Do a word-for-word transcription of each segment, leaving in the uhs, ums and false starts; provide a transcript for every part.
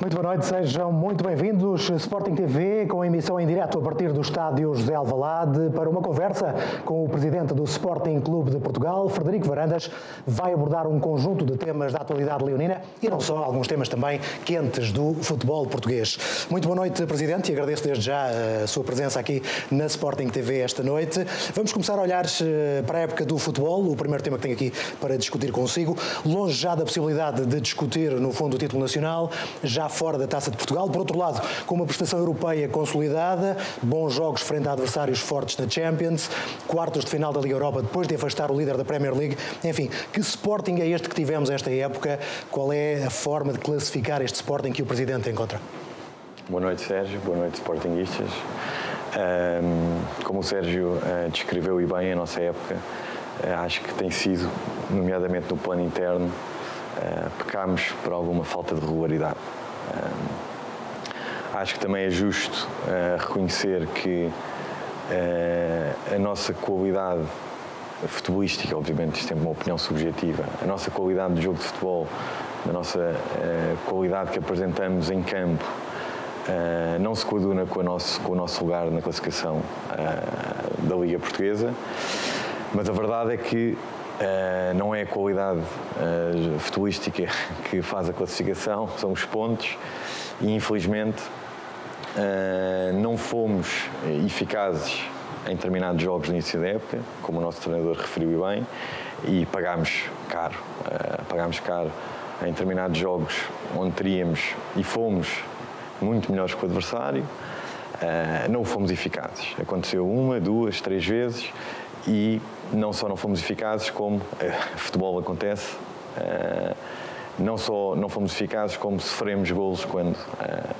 Muito boa noite, sejam muito bem-vindos. Sporting T V com emissão em direto a partir do estádio José Alvalade para uma conversa com o presidente do Sporting Clube de Portugal, Frederico Varandas. Vai abordar um conjunto de temas da atualidade leonina e não só, alguns temas também quentes do futebol português. Muito boa noite, presidente, e agradeço desde já a sua presença aqui na Sporting T V esta noite. Vamos começar a olhar para a época do futebol, o primeiro tema que tenho aqui para discutir consigo, longe já da possibilidade de discutir, no fundo, o título nacional, já fora da Taça de Portugal. Por outro lado, com uma prestação europeia consolidada, bons jogos frente a adversários fortes na Champions, quartos de final da Liga Europa depois de afastar o líder da Premier League. Enfim, que Sporting é este que tivemos esta época? Qual é a forma de classificar este Sporting que o Presidente encontra? Boa noite, Sérgio. Boa noite, Sportinguistas. Um, como o Sérgio uh, descreveu e bem a nossa época, uh, acho que tem sido, nomeadamente no plano interno, uh, pecámos por alguma falta de regularidade. Um, acho que também é justo uh, reconhecer que uh, a nossa qualidade futebolística, obviamente isto é uma opinião subjetiva, a nossa qualidade de jogo de futebol, a nossa uh, qualidade que apresentamos em campo, uh, não se coaduna com, a nosso, com o nosso lugar na classificação uh, da Liga Portuguesa, mas a verdade é que Uh, não é a qualidade uh, futebolística que faz a classificação, são os pontos e infelizmente uh, não fomos eficazes em determinados jogos no início da época, como o nosso treinador referiu bem, e pagámos caro, uh, pagámos caro em determinados jogos onde teríamos e fomos muito melhores que o adversário, uh, não fomos eficazes. Aconteceu uma, duas, três vezes e não só não fomos eficazes, como uh, futebol acontece, uh, não só não fomos eficazes, como sofremos golos quando, uh,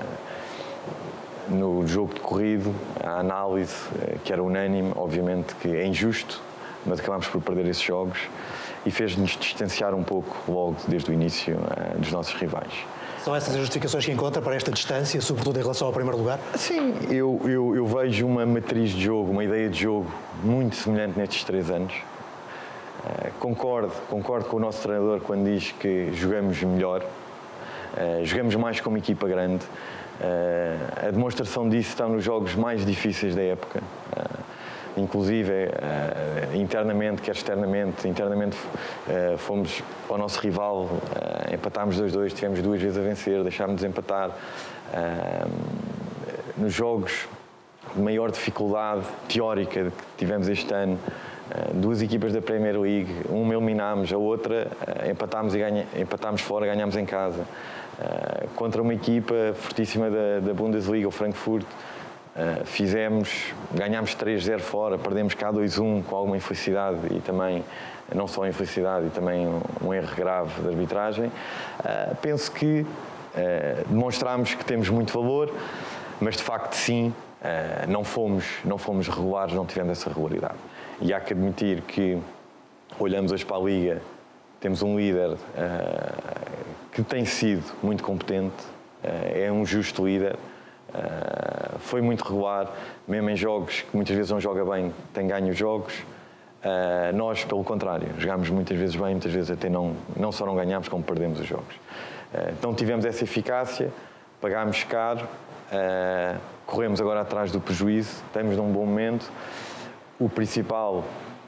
no jogo de corrido, a análise, uh, que era unânime, obviamente que é injusto, mas acabámos por perder esses jogos e fez-nos distanciar um pouco logo desde o início uh, dos nossos rivais. São essas as justificações que encontra para esta distância, sobretudo em relação ao primeiro lugar? Sim, eu, eu, eu vejo uma matriz de jogo, uma ideia de jogo muito semelhante nestes três anos. Uh, concordo, concordo com o nosso treinador quando diz que jogamos melhor, uh, jogamos mais como equipa grande. Uh, a demonstração disso está nos jogos mais difíceis da época. Uh, inclusive uh, internamente, quer externamente, internamente uh, fomos ao nosso rival, uh, empatámos dois a dois, tivemos duas vezes a vencer, deixámos de empatar. Uh, nos jogos de maior dificuldade teórica que tivemos este ano, uh, duas equipas da Premier League, uma eliminámos, a outra uh, empatámos, e ganha, empatámos fora, ganhámos em casa. Uh, contra uma equipa fortíssima da, da Bundesliga, o Frankfurt, Uh, fizemos, ganhámos três a zero fora, perdemos cá dois a um com alguma infelicidade e também, não só infelicidade, e também um, um erro grave de arbitragem. Uh, penso que uh, demonstramos que temos muito valor, mas de facto sim, uh, não fomos, não fomos regulares, não tivemos essa regularidade. E há que admitir que olhamos hoje para a Liga, temos um líder uh, que tem sido muito competente, uh, é um justo líder. Uh, foi muito regular, mesmo em jogos que muitas vezes não joga bem, tem ganho os jogos. Uh, nós, pelo contrário, jogámos muitas vezes bem, muitas vezes até não, não só não ganhámos, como perdemos os jogos. Uh, então tivemos essa eficácia, pagámos caro, uh, corremos agora atrás do prejuízo, estamos num bom momento. O principal,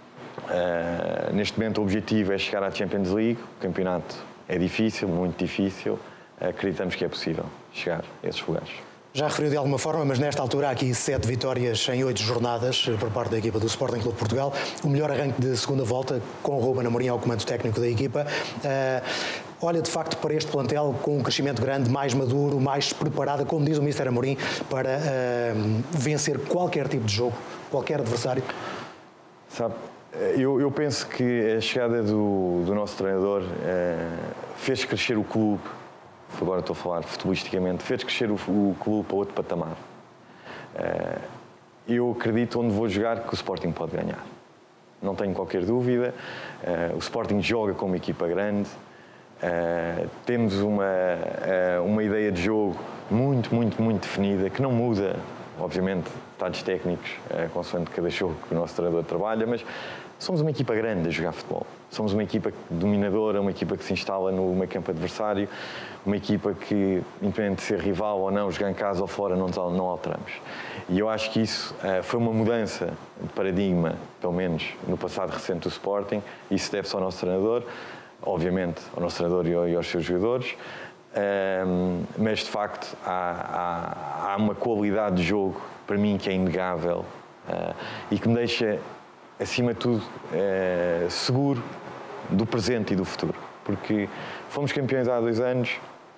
uh, neste momento, o objetivo é chegar à Champions League. O campeonato é difícil, muito difícil, acreditamos que é possível chegar a esses lugares. Já referiu de alguma forma, mas nesta altura há aqui sete vitórias em oito jornadas por parte da equipa do Sporting Clube de Portugal. O melhor arranque de segunda volta, com o Ruben Amorim ao comando técnico da equipa. Uh, olha de facto para este plantel com um crescimento grande, mais maduro, mais preparada, como diz o mister Amorim, para uh, vencer qualquer tipo de jogo, qualquer adversário? Sabe, eu, eu penso que a chegada do, do nosso treinador uh, fez crescer o clube. Agora estou a falar futebolisticamente, fez crescer o, o clube para outro patamar. Uh, eu acredito onde vou jogar que o Sporting pode ganhar. Não tenho qualquer dúvida. Uh, o Sporting joga com uma equipa grande. Uh, temos uma, uh, uma ideia de jogo muito, muito, muito definida, que não muda obviamente, detalhes técnicos, uh, consoante cada jogo que o nosso treinador trabalha, mas somos uma equipa grande a jogar futebol. Somos uma equipa dominadora, uma equipa que se instala no meio campo adversário, uma equipa que, independente de ser rival ou não, jogar em casa ou fora, não, não alteramos. E eu acho que isso uh, foi uma mudança de paradigma, pelo menos no passado recente do Sporting. Isso deve-se ao nosso treinador, obviamente ao nosso treinador e aos seus jogadores, um, mas de facto há, há, há uma qualidade de jogo, para mim, que é inegável uh, e que me deixa, acima de tudo, uh, seguro do presente e do futuro. Porque fomos campeões há dois anos,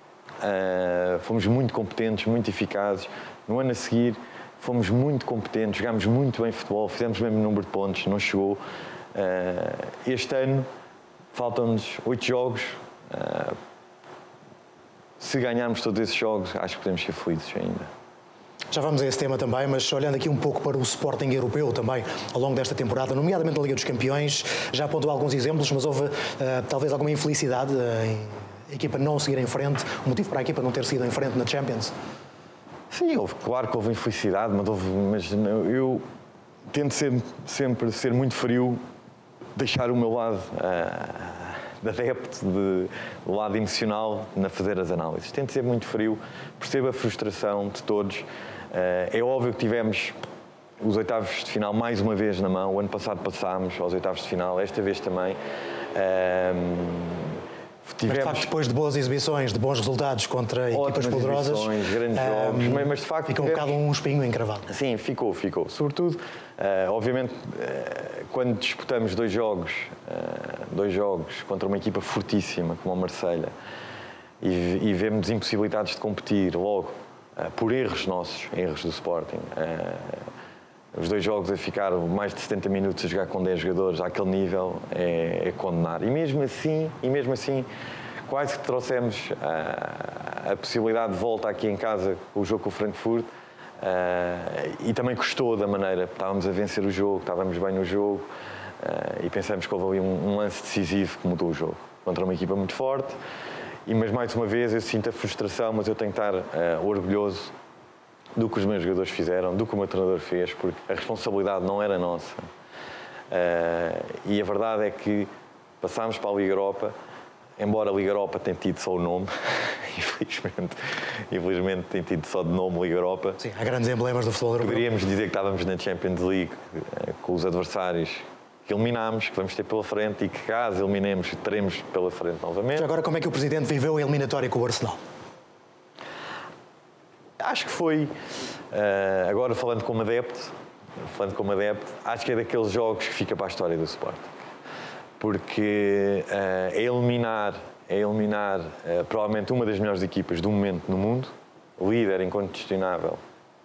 uh, fomos muito competentes, muito eficazes. No ano a seguir, fomos muito competentes, jogámos muito bem futebol, fizemos o mesmo número de pontos, não chegou. Uh, este ano, faltam-nos oito jogos. Uh, se ganharmos todos esses jogos, acho que podemos ser felizes ainda. Já vamos a esse tema também, mas olhando aqui um pouco para o Sporting europeu também, ao longo desta temporada, nomeadamente na Liga dos Campeões, já apontou alguns exemplos, mas houve uh, talvez alguma infelicidade uh, em a equipa não seguir em frente, o motivo para a equipa não ter seguido em frente na Champions? Sim, houve, claro que houve infelicidade, mas, houve, mas eu tento sempre, sempre ser muito frio, deixar o meu lado uh, de adepto, de, do lado emocional, na fazer as análises. Tento ser muito frio, percebo a frustração de todos. Uh, é óbvio que tivemos os oitavos de final mais uma vez na mão. O ano passado passámos aos oitavos de final, esta vez também. Uh, Tivemos... Mas, de facto, depois de boas exibições, de bons resultados contra equipas poderosas, grandes jogos, um, mas de facto fica um tivemos... bocado um espinho encravado. Sim, ficou, ficou. Sobretudo, uh, obviamente, uh, quando disputamos dois jogos, uh, dois jogos contra uma equipa fortíssima como a Marselha e, e vemos impossibilidades de competir logo uh, por erros nossos, erros do Sporting. Uh, os dois jogos a ficar mais de setenta minutos a jogar com dez jogadores àquele nível é, é condenar. E mesmo assim, e mesmo assim, quase que trouxemos a, a possibilidade de volta aqui em casa com o jogo com o Frankfurt, uh, e também custou da maneira, estávamos a vencer o jogo, estávamos bem no jogo, uh, e pensamos que houve ali um, um lance decisivo que mudou o jogo, contra uma equipa muito forte. E, mas mais uma vez eu sinto a frustração, mas eu tenho que estar uh, orgulhoso do que os meus jogadores fizeram, do que o meu treinador fez, porque a responsabilidade não era nossa. Uh, e a verdade é que passámos para a Liga Europa, embora a Liga Europa tenha tido só o nome, infelizmente, infelizmente tem tido só de nome Liga Europa. Sim, há grandes emblemas do futebol europeu. Poderíamos dizer que estávamos na Champions League uh, com os adversários que eliminámos, que vamos ter pela frente e que caso eliminemos, teremos pela frente novamente. Já agora, como é que o Presidente viveu a eliminatória com o Arsenal? Acho que foi, uh, agora falando como adepto, falando como adepto, acho que é daqueles jogos que fica para a história do Sporting. Porque uh, é eliminar, é eliminar uh, provavelmente uma das melhores equipas do momento no mundo, líder incontestável,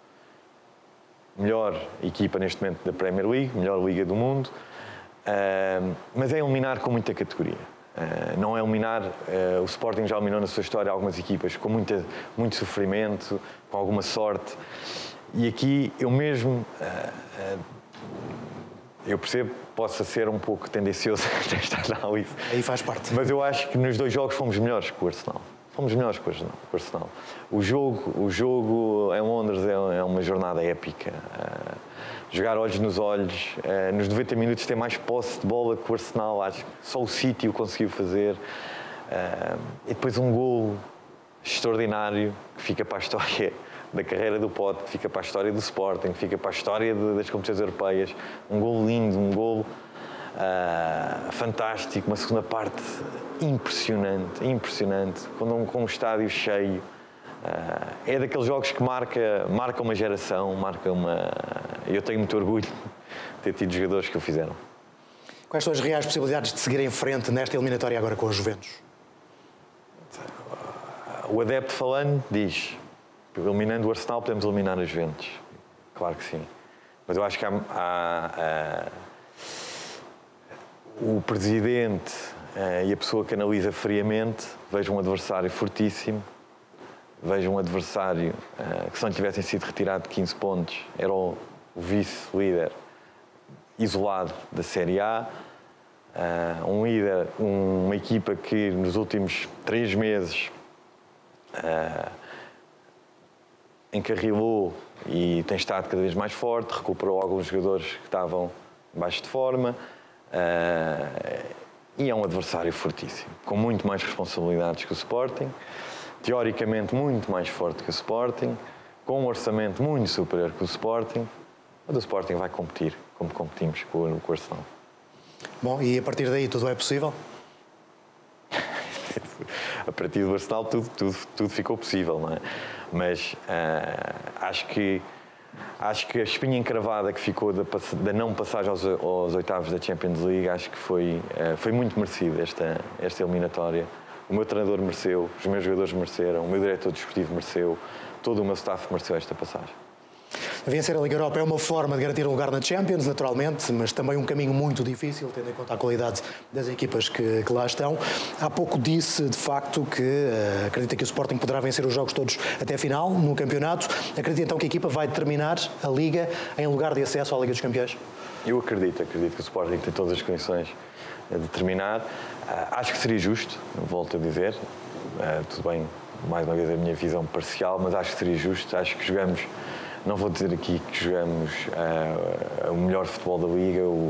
melhor equipa neste momento da Premier League, melhor liga do mundo, uh, mas é eliminar com muita categoria. Uh, não é eliminar, uh, o Sporting já eliminou na sua história algumas equipas com muita, muito sofrimento, com alguma sorte, e aqui eu mesmo, uh, uh, eu percebo que possa ser um pouco tendencioso nesta análise. Aí faz parte. Mas eu acho que nos dois jogos fomos melhores que o Arsenal. Fomos melhores que o Arsenal. O jogo, o jogo em Londres é, é uma jornada épica. Uh, jogar olhos nos olhos, uh, nos noventa minutos ter mais posse de bola que o Arsenal, acho que só o City o conseguiu fazer. Uh, e depois um gol extraordinário que fica para a história da carreira do Pote, que fica para a história do Sporting, que fica para a história de, das competições europeias. Um gol lindo, um gol uh, fantástico, uma segunda parte impressionante, impressionante, com um, com um estádio cheio. Uh, é daqueles jogos que marca, marca uma geração, marca uma... Eu tenho muito orgulho de ter tido jogadores que o fizeram. Quais são as reais possibilidades de seguir em frente nesta eliminatória agora com os Juventus? O adepto falando diz, eliminando o Arsenal podemos eliminar os Juventus. Claro que sim. Mas eu acho que há, há, há o presidente e a pessoa que analisa friamente veja um adversário fortíssimo, veja um adversário que se não tivessem sido retirado quinze pontos, era o vice-líder isolado da Série A, um líder, uma equipa que nos últimos três meses Uh, encarrilou e tem estado cada vez mais forte, recuperou alguns jogadores que estavam baixo de forma uh, e é um adversário fortíssimo, com muito mais responsabilidades que o Sporting, teoricamente muito mais forte que o Sporting, com um orçamento muito superior que o Sporting, mas o Sporting vai competir, como competimos com o, com o Arsenal. Bom, e a partir daí tudo é possível? A partir do Arsenal tudo, tudo, tudo ficou possível, não é? Mas uh, acho que acho que a espinha encravada que ficou da, da não passagem aos, aos oitavos da Champions League, acho que foi, uh, foi muito merecida esta, esta eliminatória. O meu treinador mereceu, os meus jogadores mereceram, o meu diretor desportivo mereceu, todo o meu staff mereceu esta passagem. Vencer a Liga Europa é uma forma de garantir um lugar na Champions, naturalmente, mas também um caminho muito difícil, tendo em conta a qualidade das equipas que, que lá estão. Há pouco disse, de facto, que uh, acredita que o Sporting poderá vencer os jogos todos até a final, no campeonato. Acredita então que a equipa vai terminar a Liga em lugar de acesso à Liga dos Campeões? Eu acredito, acredito que o Sporting tem todas as condições de terminar. Uh, acho que seria justo, volto a dizer, uh, tudo bem, mais uma vez a minha visão parcial, mas acho que seria justo, acho que jogamos. Não vou dizer aqui que jogamos uh, o melhor futebol da Liga, o, uh,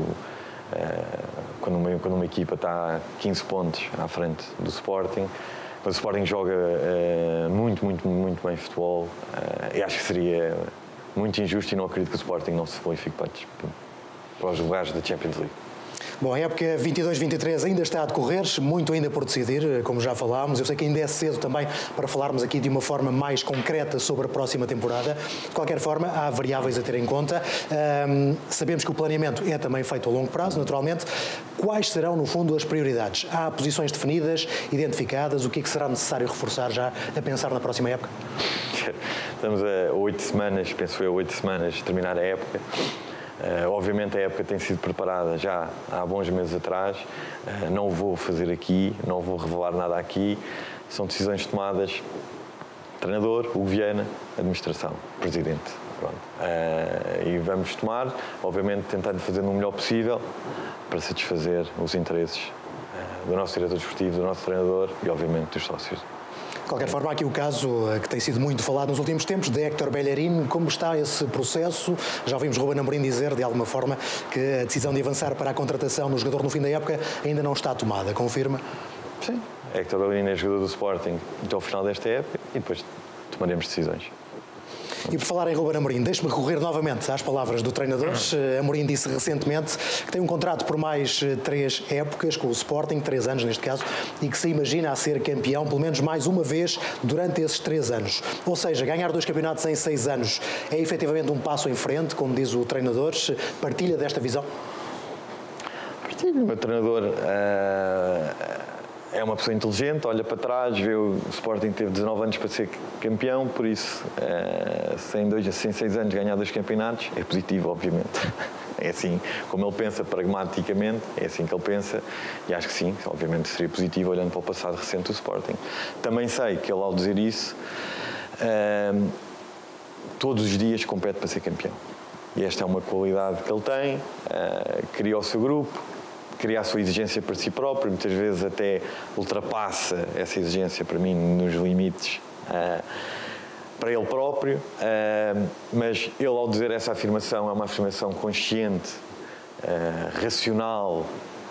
quando, uma, quando uma equipa está a quinze pontos à frente do Sporting. Mas o Sporting joga uh, muito, muito, muito bem futebol. Uh, e acho que seria muito injusto e não acredito que o Sporting não se qualifique para, para os lugares da Champions League. Bom, a época vinte e dois vinte e três ainda está a decorrer, muito ainda por decidir, como já falámos. Eu sei que ainda é cedo também para falarmos aqui de uma forma mais concreta sobre a próxima temporada. De qualquer forma, há variáveis a ter em conta. Um, sabemos que o planeamento é também feito a longo prazo, naturalmente. Quais serão, no fundo, as prioridades? Há posições definidas, identificadas? O que é que será necessário reforçar já a pensar na próxima época? Estamos a oito semanas, penso eu, oito semanas de terminar a época. Uh, obviamente a época tem sido preparada já há bons meses atrás, uh, não o vou fazer aqui, não vou revelar nada aqui, são decisões tomadas treinador, Hugo Viana, administração, presidente. Pronto. Uh, e vamos tomar, obviamente tentando fazer o melhor possível para satisfazer os interesses uh, do nosso diretor desportivo, do nosso treinador e obviamente dos sócios. De qualquer forma, há aqui o caso que tem sido muito falado nos últimos tempos, de Héctor Bellerin. Como está esse processo? Já ouvimos Ruben Amorim dizer, de alguma forma, que a decisão de avançar para a contratação no jogador no fim da época ainda não está tomada. Confirma? Sim. Héctor Bellerin é jogador do Sporting até ao final desta época e depois tomaremos decisões. E por falar em Ruben Amorim, deixe-me recorrer novamente às palavras do treinador. Amorim disse recentemente que tem um contrato por mais três épocas com o Sporting, três anos neste caso, e que se imagina a ser campeão pelo menos mais uma vez durante esses três anos. Ou seja, ganhar dois campeonatos em seis anos é efetivamente um passo em frente, como diz o treinador. Partilha desta visão? Partilho. O meu treinador uh, é uma pessoa inteligente, olha para trás, vê o Sporting teve dezanove anos para ser campeão, por isso, uh, se em, dois, se em seis anos ganhar dois campeonatos, é positivo, obviamente. É assim, como ele pensa pragmaticamente, é assim que ele pensa, e acho que sim, obviamente seria positivo olhando para o passado recente do Sporting. Também sei que ele, ao dizer isso, uh, todos os dias compete para ser campeão. E esta é uma qualidade que ele tem, uh, cria o seu grupo, cria a sua exigência para si próprio, muitas vezes até ultrapassa essa exigência para mim nos limites uh, para ele próprio, uh, mas ele, ao dizer essa afirmação, é uma afirmação consciente, uh, racional,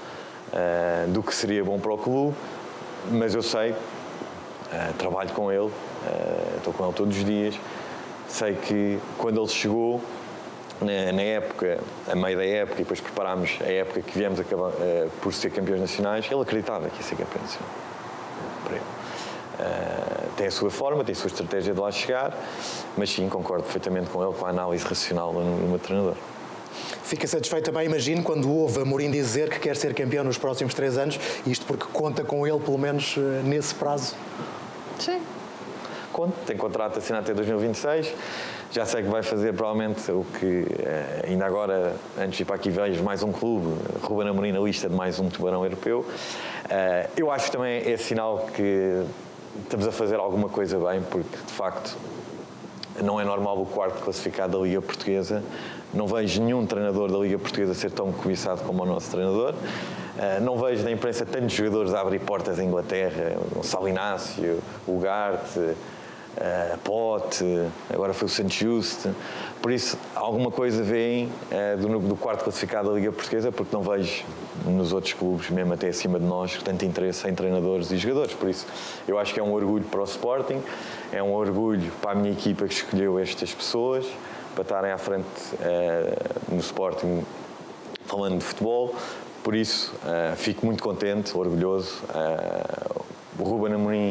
uh, do que seria bom para o clube, mas eu sei, uh, trabalho com ele, uh, estou com ele todos os dias, sei que quando ele chegou, Na, na época, a meio da época, e depois preparámos a época que viemos acabar, uh, por ser campeões nacionais, ele acreditava que ia ser campeão nacional. Para ele. Uh, tem a sua forma, tem a sua estratégia de lá chegar, mas sim, concordo perfeitamente com ele, com a análise racional no, no meu treinador. Fica satisfeito também, imagino, quando ouve Amorim dizer que quer ser campeão nos próximos três anos, isto porque conta com ele, pelo menos, nesse prazo? Sim. Conto, tem contrato assinado até dois mil e vinte e seis. Já sei que vai fazer provavelmente o que ainda agora, antes de ir para aqui, vejo mais um clube, Ruben Amorim na lista de mais um tubarão europeu. Eu acho que também é sinal que estamos a fazer alguma coisa bem, porque de facto não é normal o quarto classificado da Liga Portuguesa. Não vejo nenhum treinador da Liga Portuguesa ser tão cobiçado como o nosso treinador. Não vejo na imprensa tantos jogadores a abrir portas em Inglaterra, o Salinácio, o Ugarte. uh, Pote, agora foi o Santos Justo. Por isso, alguma coisa vem uh, do, do quarto classificado da Liga Portuguesa, porque não vejo nos outros clubes, mesmo até acima de nós, tanto interesse em treinadores e jogadores. Por isso, eu acho que é um orgulho para o Sporting, é um orgulho para a minha equipa que escolheu estas pessoas, para estarem à frente uh, no Sporting, falando de futebol. Por isso, uh, fico muito contente, orgulhoso. Uh, o Ruben Amorim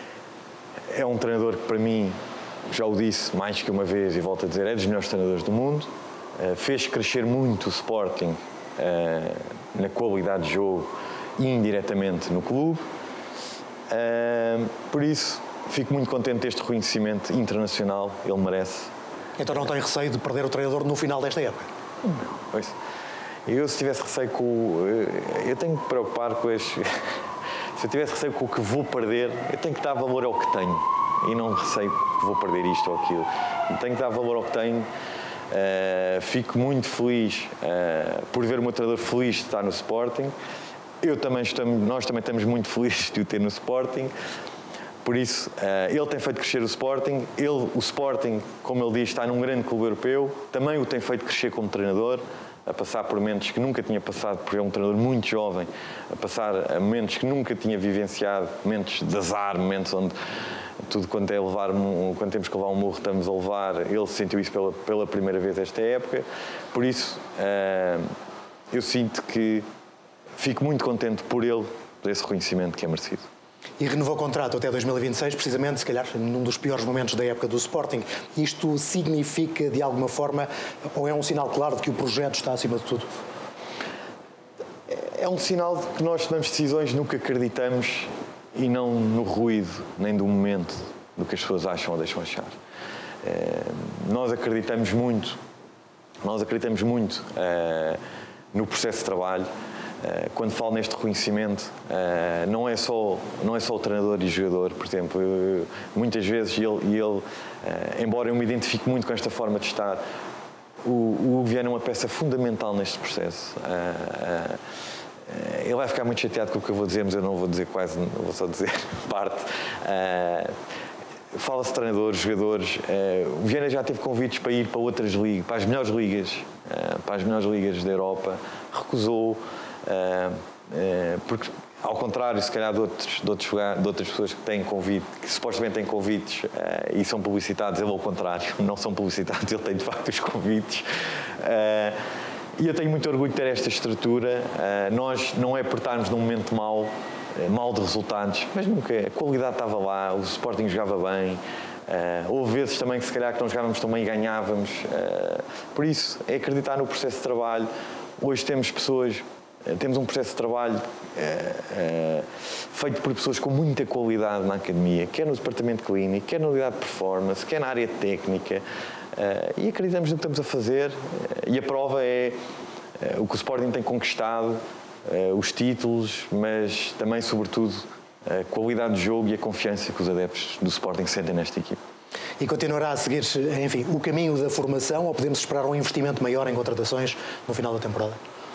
é um treinador que, para mim, já o disse mais que uma vez e volto a dizer, é dos melhores treinadores do mundo. Uh, fez crescer muito o Sporting uh, na qualidade de jogo e indiretamente no clube. Uh, por isso, fico muito contente deste reconhecimento internacional, ele merece. Então não tem receio de perder o treinador no final desta época? Não, pois. Eu, se tivesse receio com o... Eu tenho que me preocupar com as... Se eu tivesse receio com o que vou perder, eu tenho que dar valor ao que tenho. E não receio que vou perder isto ou aquilo. Eu tenho que dar valor ao que tenho. Uh, fico muito feliz uh, por ver o meu treinador feliz de estar no Sporting. Eu também estamos, nós também estamos muito felizes de o ter no Sporting. Por isso, uh, ele tem feito crescer o Sporting. Ele, o Sporting, como ele diz, está num grande clube europeu. Também o tem feito crescer como treinador, a passar por momentos que nunca tinha passado, porque é um treinador muito jovem, a passar a momentos que nunca tinha vivenciado, momentos de azar, momentos onde tudo quanto é levar, quando temos que levar um murro, estamos a levar. Ele sentiu isso pela, pela primeira vez esta época. Por isso, uh, eu sinto que fico muito contente por ele, por esse reconhecimento que é merecido. E renovou o contrato até dois mil e vinte e seis, precisamente, se calhar, num dos piores momentos da época do Sporting. Isto significa, de alguma forma, ou é um sinal claro de que o projeto está acima de tudo? É um sinal de que nós tomamos decisões no que acreditamos e não no ruído, nem do momento, do que as pessoas acham ou deixam achar. É, nós acreditamos muito, nós acreditamos muito é, no processo de trabalho. Quando falo neste reconhecimento, não é só, não é só o treinador e o jogador, por exemplo. Eu, muitas vezes, ele, ele, embora eu me identifique muito com esta forma de estar, o, o Hugo Viana é uma peça fundamental neste processo. Ele vai ficar muito chateado com o que eu vou dizer, mas eu não vou dizer quase, vou só dizer parte. Fala-se de treinadores, jogadores. O Viana já teve convites para ir para outras ligas, para as melhores ligas, para as melhores ligas da Europa. Recusou. Uh, uh, porque, ao contrário, se calhar, de, outros, de, outros, de outras pessoas que têm convite, que supostamente têm convites uh, e são publicitados, ele, ao contrário, não são publicitados, ele tem de facto os convites. Uh, e eu tenho muito orgulho de ter esta estrutura. Uh, nós, não é por estarmos num momento mau, uh, mau de resultados, mas nunca. A qualidade estava lá, o Sporting jogava bem. Uh, houve vezes também que, se calhar, que não jogávamos tão bem e ganhávamos. Uh, por isso, é acreditar no processo de trabalho. Hoje temos pessoas. Temos um processo de trabalho é, é, feito por pessoas com muita qualidade na academia, quer no departamento clínico, quer na unidade de performance, quer na área técnica, é, e acreditamos no que estamos a fazer, é, e a prova é, é o que o Sporting tem conquistado, é, os títulos, mas também, sobretudo, a qualidade de jogo e a confiança que os adeptos do Sporting sentem nesta equipe. E continuará a seguir, enfim, o caminho da formação, ou podemos esperar um investimento maior em contratações no final da temporada?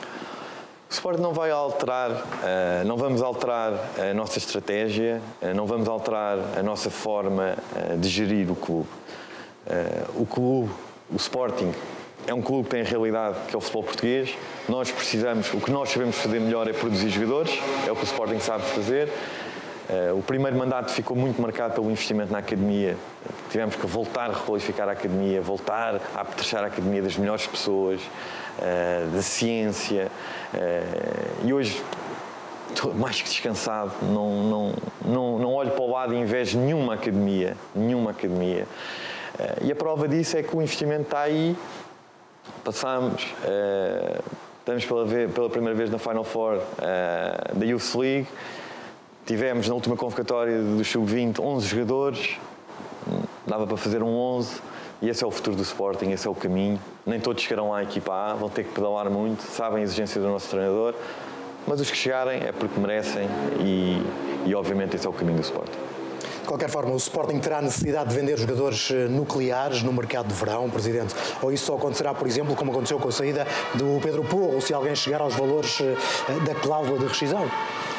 O Sporting não vai alterar, uh, não vamos alterar a nossa estratégia, uh, não vamos alterar a nossa forma uh, de gerir o clube. Uh, o clube, o Sporting, é um clube que tem a realidade que é o futebol português. Nós precisamos, o que nós sabemos fazer melhor é produzir jogadores, é o que o Sporting sabe fazer. Uh, o primeiro mandato ficou muito marcado pelo investimento na academia. Tivemos que voltar a requalificar a academia, voltar a apetrejar a academia das melhores pessoas, uh, da ciência. Uh, e hoje estou mais que descansado, não, não, não, não olho para o lado e invejo nenhuma academia, nenhuma academia. Uh, e a prova disso é que o investimento está aí. Passamos, uh, estamos pela, vez, pela primeira vez na Final Four uh, da Youth League. Tivemos na última convocatória do sub vinte onze jogadores, dava para fazer um onze, e esse é o futuro do Sporting, esse é o caminho. Nem todos chegarão à equipa A, vão ter que pedalar muito, sabem a exigência do nosso treinador, mas os que chegarem é porque merecem e, e obviamente esse é o caminho do Sporting. De qualquer forma, o Sporting terá necessidade de vender jogadores nucleares no mercado de verão, Presidente? Ou isso só acontecerá, por exemplo, como aconteceu com a saída do Pedro Porro, se alguém chegar aos valores da cláusula de rescisão?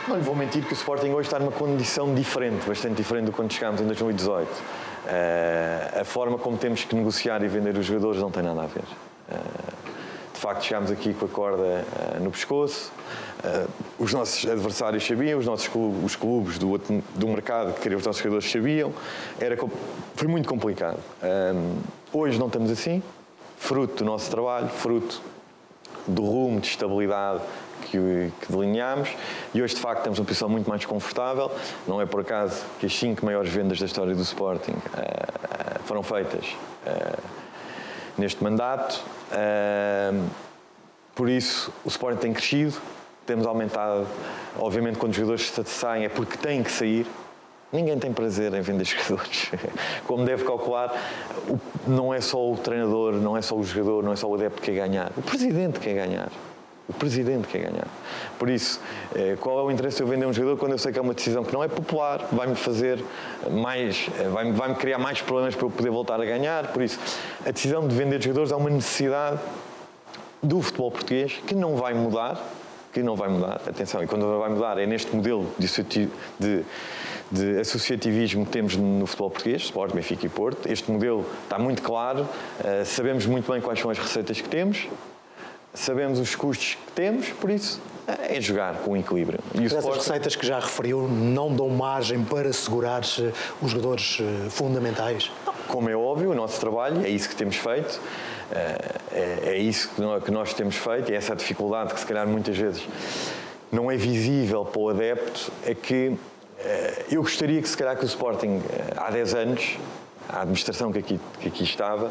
Não lhe vou mentir que o Sporting hoje está numa condição diferente, bastante diferente do que quando chegámos em dois mil e dezoito. Uh, a forma como temos que negociar e vender os jogadores não tem nada a ver. Uh, de facto, chegámos aqui com a corda uh, no pescoço. Uh, os nossos adversários sabiam, os nossos clubes, os clubes do, do mercado que queriam os nossos jogadores sabiam. Era, foi muito complicado. Uh, hoje não estamos assim, fruto do nosso trabalho, fruto do rumo de estabilidade que, que delineámos, e hoje de facto temos uma posição muito mais confortável. Não é por acaso que as cinco maiores vendas da história do Sporting uh, foram feitas uh, neste mandato. Uh, por isso o Sporting tem crescido, temos aumentado. Obviamente quando os jogadores saem é porque têm que sair. Ninguém tem prazer em vender jogadores. Como deve calcular, não é só o treinador, não é só o jogador, não é só o adepto que quer ganhar. O presidente quer ganhar. O presidente quer ganhar. Por isso, qual é o interesse de eu vender um jogador quando eu sei que é uma decisão que não é popular, vai-me fazer mais, vai-me vai-me criar mais problemas para eu poder voltar a ganhar. Por isso, a decisão de vender jogadores é uma necessidade do futebol português que não vai mudar, que não vai mudar, atenção, e quando vai mudar é neste modelo de, de, de associativismo que temos no futebol português, Sport, Benfica e Porto. Este modelo está muito claro, uh, sabemos muito bem quais são as receitas que temos, sabemos os custos que temos, por isso é jogar com equilíbrio. E essas Sport... receitas que já referiu não dão margem para segurar os jogadores fundamentais? Como é óbvio, o nosso trabalho é isso que temos feito, é isso que nós temos feito, e essa dificuldade que se calhar muitas vezes não é visível para o adepto, é que eu gostaria que se calhar que o Sporting há dez anos, a administração que aqui, que aqui estava,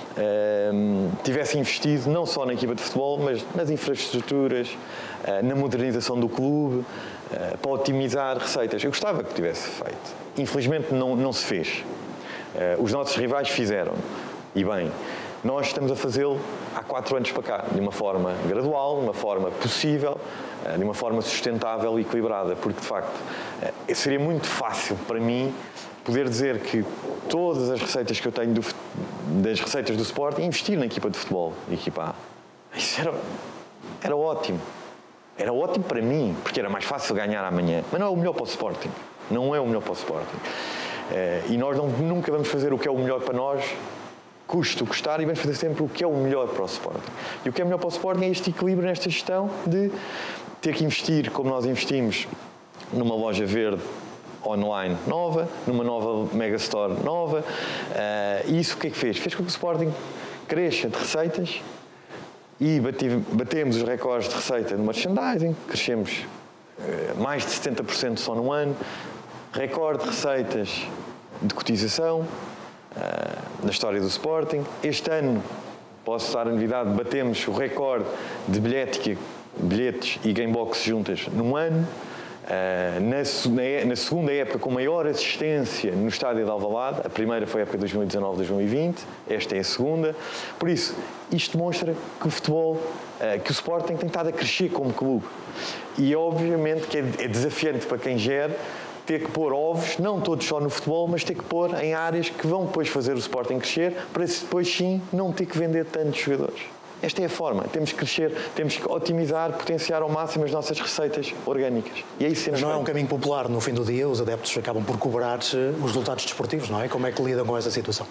Uh, tivesse investido não só na equipa de futebol, mas nas infraestruturas, uh, na modernização do clube, uh, para otimizar receitas. Eu gostava que tivesse feito. Infelizmente não, não se fez. Uh, os nossos rivais fizeram. E bem, nós estamos a fazê-lo há quatro anos para cá, de uma forma gradual, de uma forma possível, uh, de uma forma sustentável e equilibrada, porque de facto uh, seria muito fácil para mim poder dizer que todas as receitas que eu tenho do, das receitas do Sporting, investir na equipa de futebol, equipa A. Isso era, era ótimo. Era ótimo para mim, porque era mais fácil ganhar amanhã. Mas não é o melhor para o Sporting. Não é o melhor para o Sporting. É, e nós não, nunca vamos fazer o que é o melhor para nós, custe o custar, e vamos fazer sempre o que é o melhor para o Sporting. E o que é melhor para o Sporting é este equilíbrio nesta gestão de ter que investir, como nós investimos, numa loja verde online nova, numa nova Megastore nova. Uh, e isso o que é que fez? Fez com que o Sporting cresça de receitas e bate, batemos os recordes de receita no merchandising, crescemos uh, mais de setenta por cento só num ano, recorde de receitas de cotização uh, na história do Sporting. Este ano, posso dar a novidade, batemos o recorde de bilhética, bilhetes e gamebox juntas num ano. Uh, na, na, na segunda época com maior assistência no estádio de Alvalade. A primeira foi a época de dois mil e dezanove, dois mil e vinte, esta é a segunda. Por isso, isto demonstra que o futebol, uh, que o Sporting tem estado a crescer como clube. E obviamente que é, é desafiante para quem gera ter que pôr ovos, não todos só no futebol, mas ter que pôr em áreas que vão depois fazer o Sporting crescer, para depois sim não ter que vender tantos jogadores. Esta é a forma. Temos que crescer, temos que otimizar, potenciar ao máximo as nossas receitas orgânicas. E é isso. Mas não é um caminho popular. No fim do dia, os adeptos acabam por cobrar os resultados desportivos, não é? Como é que lidam com essa situação?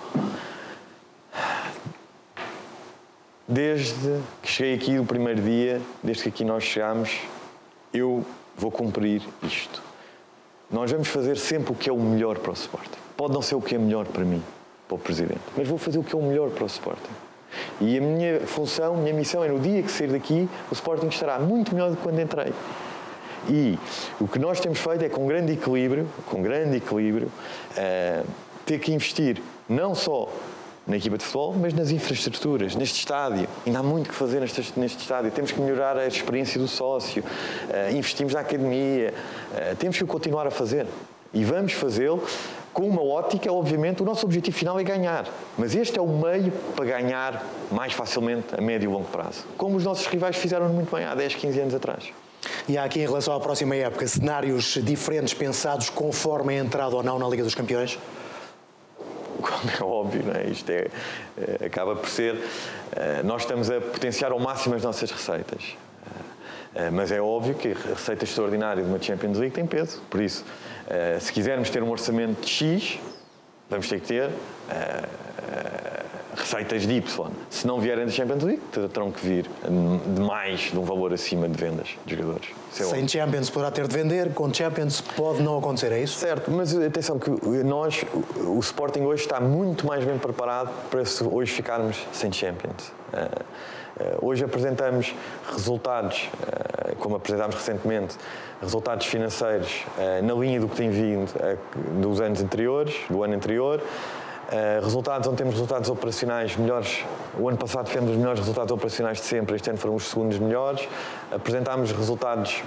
Desde que cheguei aqui o primeiro dia, desde que aqui nós chegámos, eu vou cumprir isto. Nós vamos fazer sempre o que é o melhor para o Sporting. Pode não ser o que é melhor para mim, para o Presidente, mas vou fazer o que é o melhor para o Sporting. E a minha função, a minha missão é no dia que sair daqui, o Sporting estará muito melhor do que quando entrei. E o que nós temos feito é com grande equilíbrio, com grande equilíbrio, uh, ter que investir não só na equipa de futebol, mas nas infraestruturas, neste estádio. Ainda há muito que fazer neste, neste estádio. Temos que melhorar a experiência do sócio, uh, investimos na academia, uh, temos que continuar a fazer. E vamos fazê-lo com uma ótica, obviamente, o nosso objetivo final é ganhar. Mas este é o meio para ganhar mais facilmente a médio e longo prazo. Como os nossos rivais fizeram muito bem há dez, quinze anos atrás. E há aqui, em relação à próxima época, cenários diferentes pensados conforme a entrada ou não na Liga dos Campeões? Como é óbvio, não é? Isto é, é, acaba por ser... Uh, nós estamos a potenciar ao máximo as nossas receitas. Uh, Mas é óbvio que a receita extraordinária de uma Champions League tem peso. Por isso, se quisermos ter um orçamento de X, vamos ter que ter receitas de Y. Se não vierem da Champions League, terão que vir de mais de um valor acima de vendas de jogadores. É Sem Champions poderá ter de vender, com Champions pode não acontecer, é isso? Certo, mas atenção que nós, o Sporting hoje está muito mais bem preparado para hoje ficarmos sem Champions. Hoje apresentamos resultados, como apresentámos recentemente, resultados financeiros na linha do que tem vindo dos anos anteriores, do ano anterior. Uh, resultados onde temos resultados operacionais melhores. O ano passado tivemos os melhores resultados operacionais de sempre, este ano foram os segundos melhores. Apresentámos resultados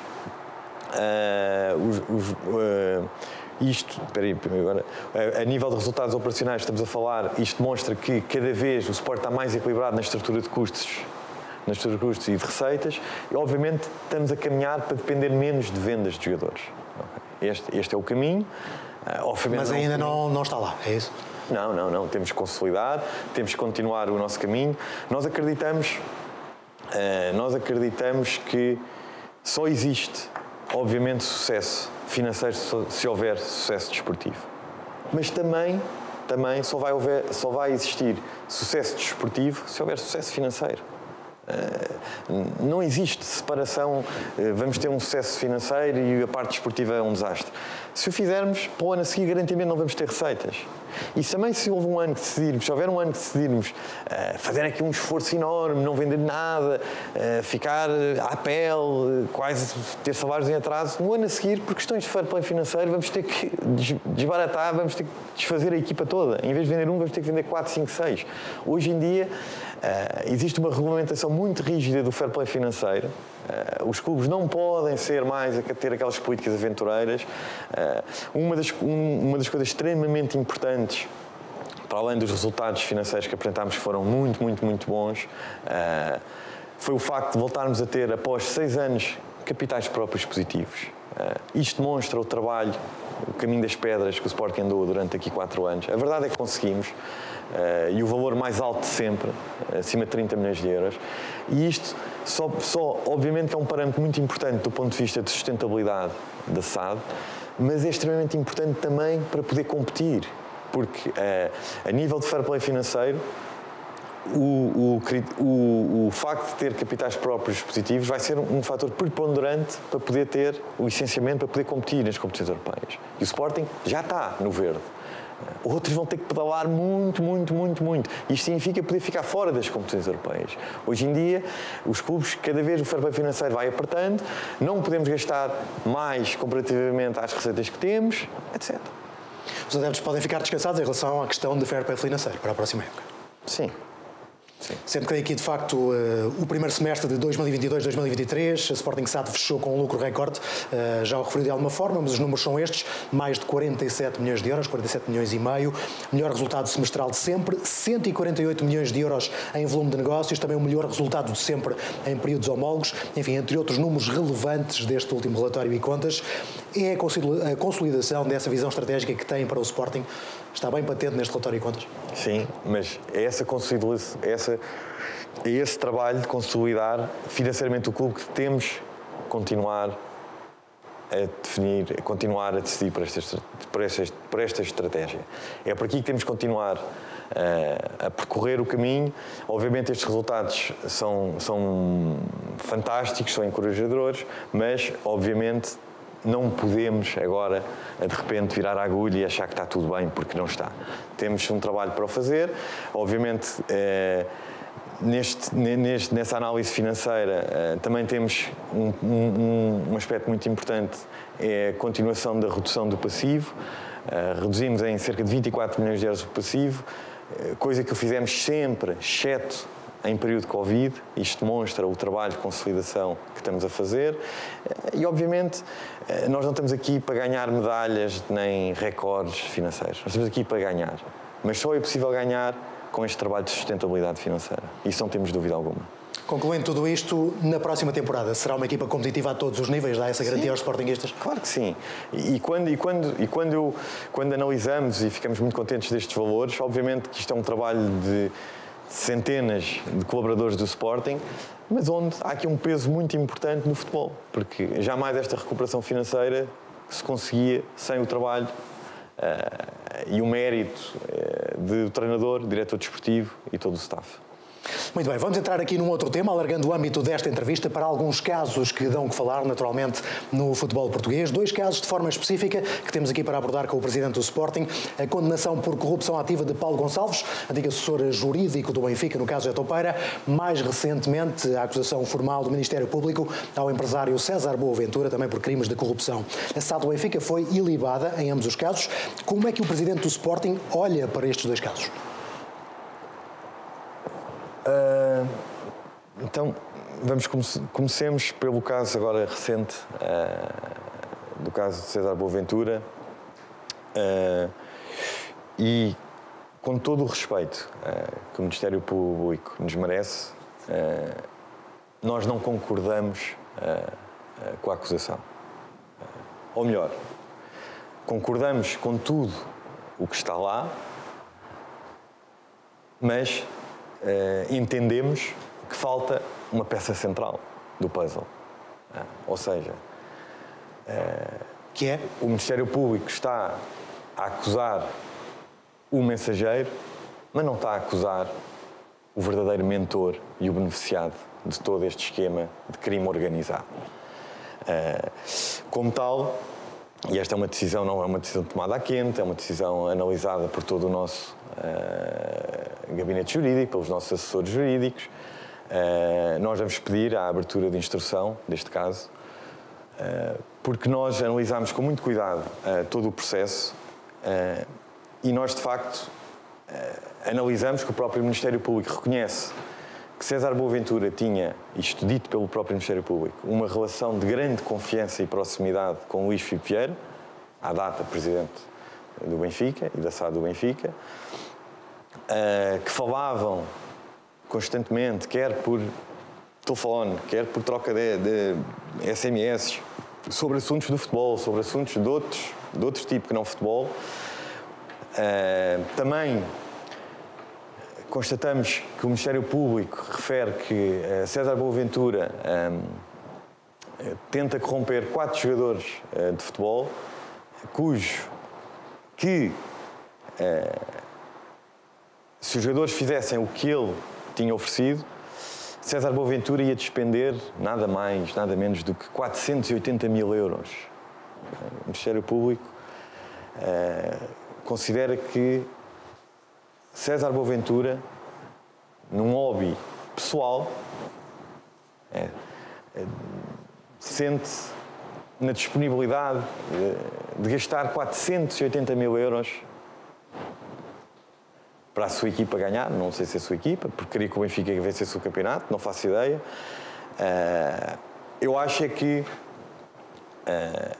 uh, os, os, uh, isto, peraí, agora, a, a nível de resultados operacionais estamos a falar, isto demonstra que cada vez o Sport está mais equilibrado na estrutura de custos, na estrutura de custos e de receitas, e obviamente estamos a caminhar para depender menos de vendas de jogadores. Este, este é o caminho. Uh, Mas ainda não, não está lá, é isso? Não, não, não. Temos que consolidar, temos que continuar o nosso caminho. Nós acreditamos, uh, nós acreditamos que só existe, obviamente, sucesso financeiro se houver sucesso desportivo. Mas também, também só vai, houver, só vai existir sucesso desportivo se houver sucesso financeiro. Uh, não existe separação, uh, vamos ter um sucesso financeiro e a parte desportiva é um desastre. Se o fizermos, para o ano a seguir, garantidamente não vamos ter receitas. E também se houve um ano que decidirmos, se houver um ano que decidirmos uh, fazer aqui um esforço enorme, não vender nada, uh, ficar à pele, uh, quase ter salários em atraso, no ano a seguir, por questões de fair play financeiro, vamos ter que desbaratar, vamos ter que desfazer a equipa toda. Em vez de vender um, vamos ter que vender quatro, cinco, seis. Hoje em dia, uh, existe uma regulamentação muito rígida do fair play financeiro. Uh, os clubes não podem ser mais a ter aquelas políticas aventureiras. Uh, uma, das, um, uma das coisas extremamente importantes, para além dos resultados financeiros que apresentámos, que foram muito, muito, muito bons, uh, foi o facto de voltarmos a ter, após seis anos, capitais próprios positivos. Uh, isto demonstra o trabalho, o caminho das pedras que o Sporting andou durante aqui quatro anos. A verdade é que conseguimos. Uh, e o valor mais alto de sempre, acima de trinta milhões de euros. E isto, só, só, obviamente que é um parâmetro muito importante do ponto de vista de sustentabilidade da S A D, mas é extremamente importante também para poder competir, porque uh, a nível de fair play financeiro, o, o, o, o facto de ter capitais próprios positivos vai ser um, um fator preponderante para poder ter o licenciamento, para poder competir nas competições europeias. E o Sporting já está no verde. Outros vão ter que pedalar muito, muito, muito, muito. Isto significa poder ficar fora das competições europeias. Hoje em dia, os clubes, cada vez o fair play financeiro vai apertando, não podemos gastar mais comparativamente às receitas que temos, etcétera. Os adeptos podem ficar descansados em relação à questão de fair play financeiro para a próxima época? Sim. Sim. Sendo que tem aqui, de facto, uh, o primeiro semestre de dois mil e vinte e dois dois mil e vinte e três, a Sporting S A D fechou com um lucro recorde, uh, já o referi de alguma forma, mas os números são estes, mais de quarenta e sete milhões de euros, quarenta e sete milhões e meio, melhor resultado semestral de sempre, cento e quarenta e oito milhões de euros em volume de negócios, também o melhor resultado de sempre em períodos homólogos, enfim, entre outros números relevantes deste último relatório e contas. É a consolidação dessa visão estratégica que tem para o Sporting, está bem patente neste relatório e contas? Sim, mas é essa consolidação, essa, é esse trabalho de consolidar financeiramente o clube que temos que continuar a definir, a continuar a decidir por esta, por esta, por esta estratégia. É por aqui que temos que continuar a, a percorrer o caminho. Obviamente estes resultados são, são fantásticos, são encorajadores, mas obviamente não podemos agora, de repente, virar a agulha e achar que está tudo bem, porque não está. Temos um trabalho para o fazer. Obviamente, eh, neste, neste, nessa análise financeira, eh, também temos um, um, um aspecto muito importante, é a continuação da redução do passivo. Eh, reduzimos em cerca de vinte e quatro milhões de euros o passivo, eh, coisa que o fizemos sempre, exceto em período de Covid. Isto demonstra o trabalho de consolidação que estamos a fazer e, obviamente, nós não estamos aqui para ganhar medalhas nem recordes financeiros. Nós estamos aqui para ganhar. Mas só é possível ganhar com este trabalho de sustentabilidade financeira. Isso não temos dúvida alguma. Concluindo tudo isto, na próxima temporada será uma equipa competitiva a todos os níveis? Dá essa garantia sim. aos sportinguistas? Claro que sim. E, e, quando, e, quando, e quando, eu, quando analisamos e ficamos muito contentes destes valores, obviamente que isto é um trabalho de centenas de colaboradores do Sporting, mas onde há aqui um peso muito importante no futebol, porque jamais esta recuperação financeira se conseguia sem o trabalho uh, e o mérito uh, do treinador, diretor desportivo e todo o staff. Muito bem, vamos entrar aqui num outro tema, alargando o âmbito desta entrevista para alguns casos que dão que falar, naturalmente, no futebol português. Dois casos de forma específica que temos aqui para abordar com o Presidente do Sporting. A condenação por corrupção ativa de Paulo Gonçalves, antigo assessor jurídico do Benfica, no caso é Toupeira. Mais recentemente, a acusação formal do Ministério Público ao empresário César Boaventura, também por crimes de corrupção. A S A D do Benfica foi ilibada em ambos os casos. Como é que o Presidente do Sporting olha para estes dois casos? Uh, então, vamos comece, comecemos pelo caso agora recente, uh, do caso de César Boaventura, uh, e com todo o respeito uh, que o Ministério Público nos merece, uh, nós não concordamos uh, uh, com a acusação. Uh, ou melhor, concordamos com tudo o que está lá, mas Uh, entendemos que falta uma peça central do puzzle. Uh, ou seja, uh, que é? O Ministério Público está a acusar o mensageiro, mas não está a acusar o verdadeiro mentor e o beneficiado de todo este esquema de crime organizado. Uh, como tal, e esta é uma decisão, não é uma decisão tomada à quente, é uma decisão analisada por todo o nosso uh, gabinete jurídico, pelos nossos assessores jurídicos. Uh, nós vamos pedir a abertura de instrução deste caso, uh, porque nós analisámos com muito cuidado uh, todo o processo uh, e nós, de facto, uh, analisamos que o próprio Ministério Público reconhece que César Boaventura tinha, isto dito pelo próprio Ministério Público, uma relação de grande confiança e proximidade com Luís Filipe Vieira, à data presidente do Benfica e da S A D do Benfica, uh, que falavam constantemente, quer por telefone, quer por troca de, de S M S, sobre assuntos do futebol, sobre assuntos de outros, de outro tipo que não futebol. Uh, também constatamos que o Ministério Público refere que uh, César Boaventura um, tenta corromper quatro jogadores uh, de futebol, cujo que, uh, se os jogadores fizessem o que ele tinha oferecido, César Boaventura ia despender nada mais, nada menos do que quatrocentos e oitenta mil euros. O Ministério Público uh, considera que César Boaventura, num hobby pessoal, é, é, sente-se na disponibilidade de, de gastar quatrocentos e oitenta mil euros para a sua equipa ganhar. Não sei se é a sua equipa, porque queria que o Benfica vencesse o campeonato, não faço ideia. Uh, eu acho é que uh,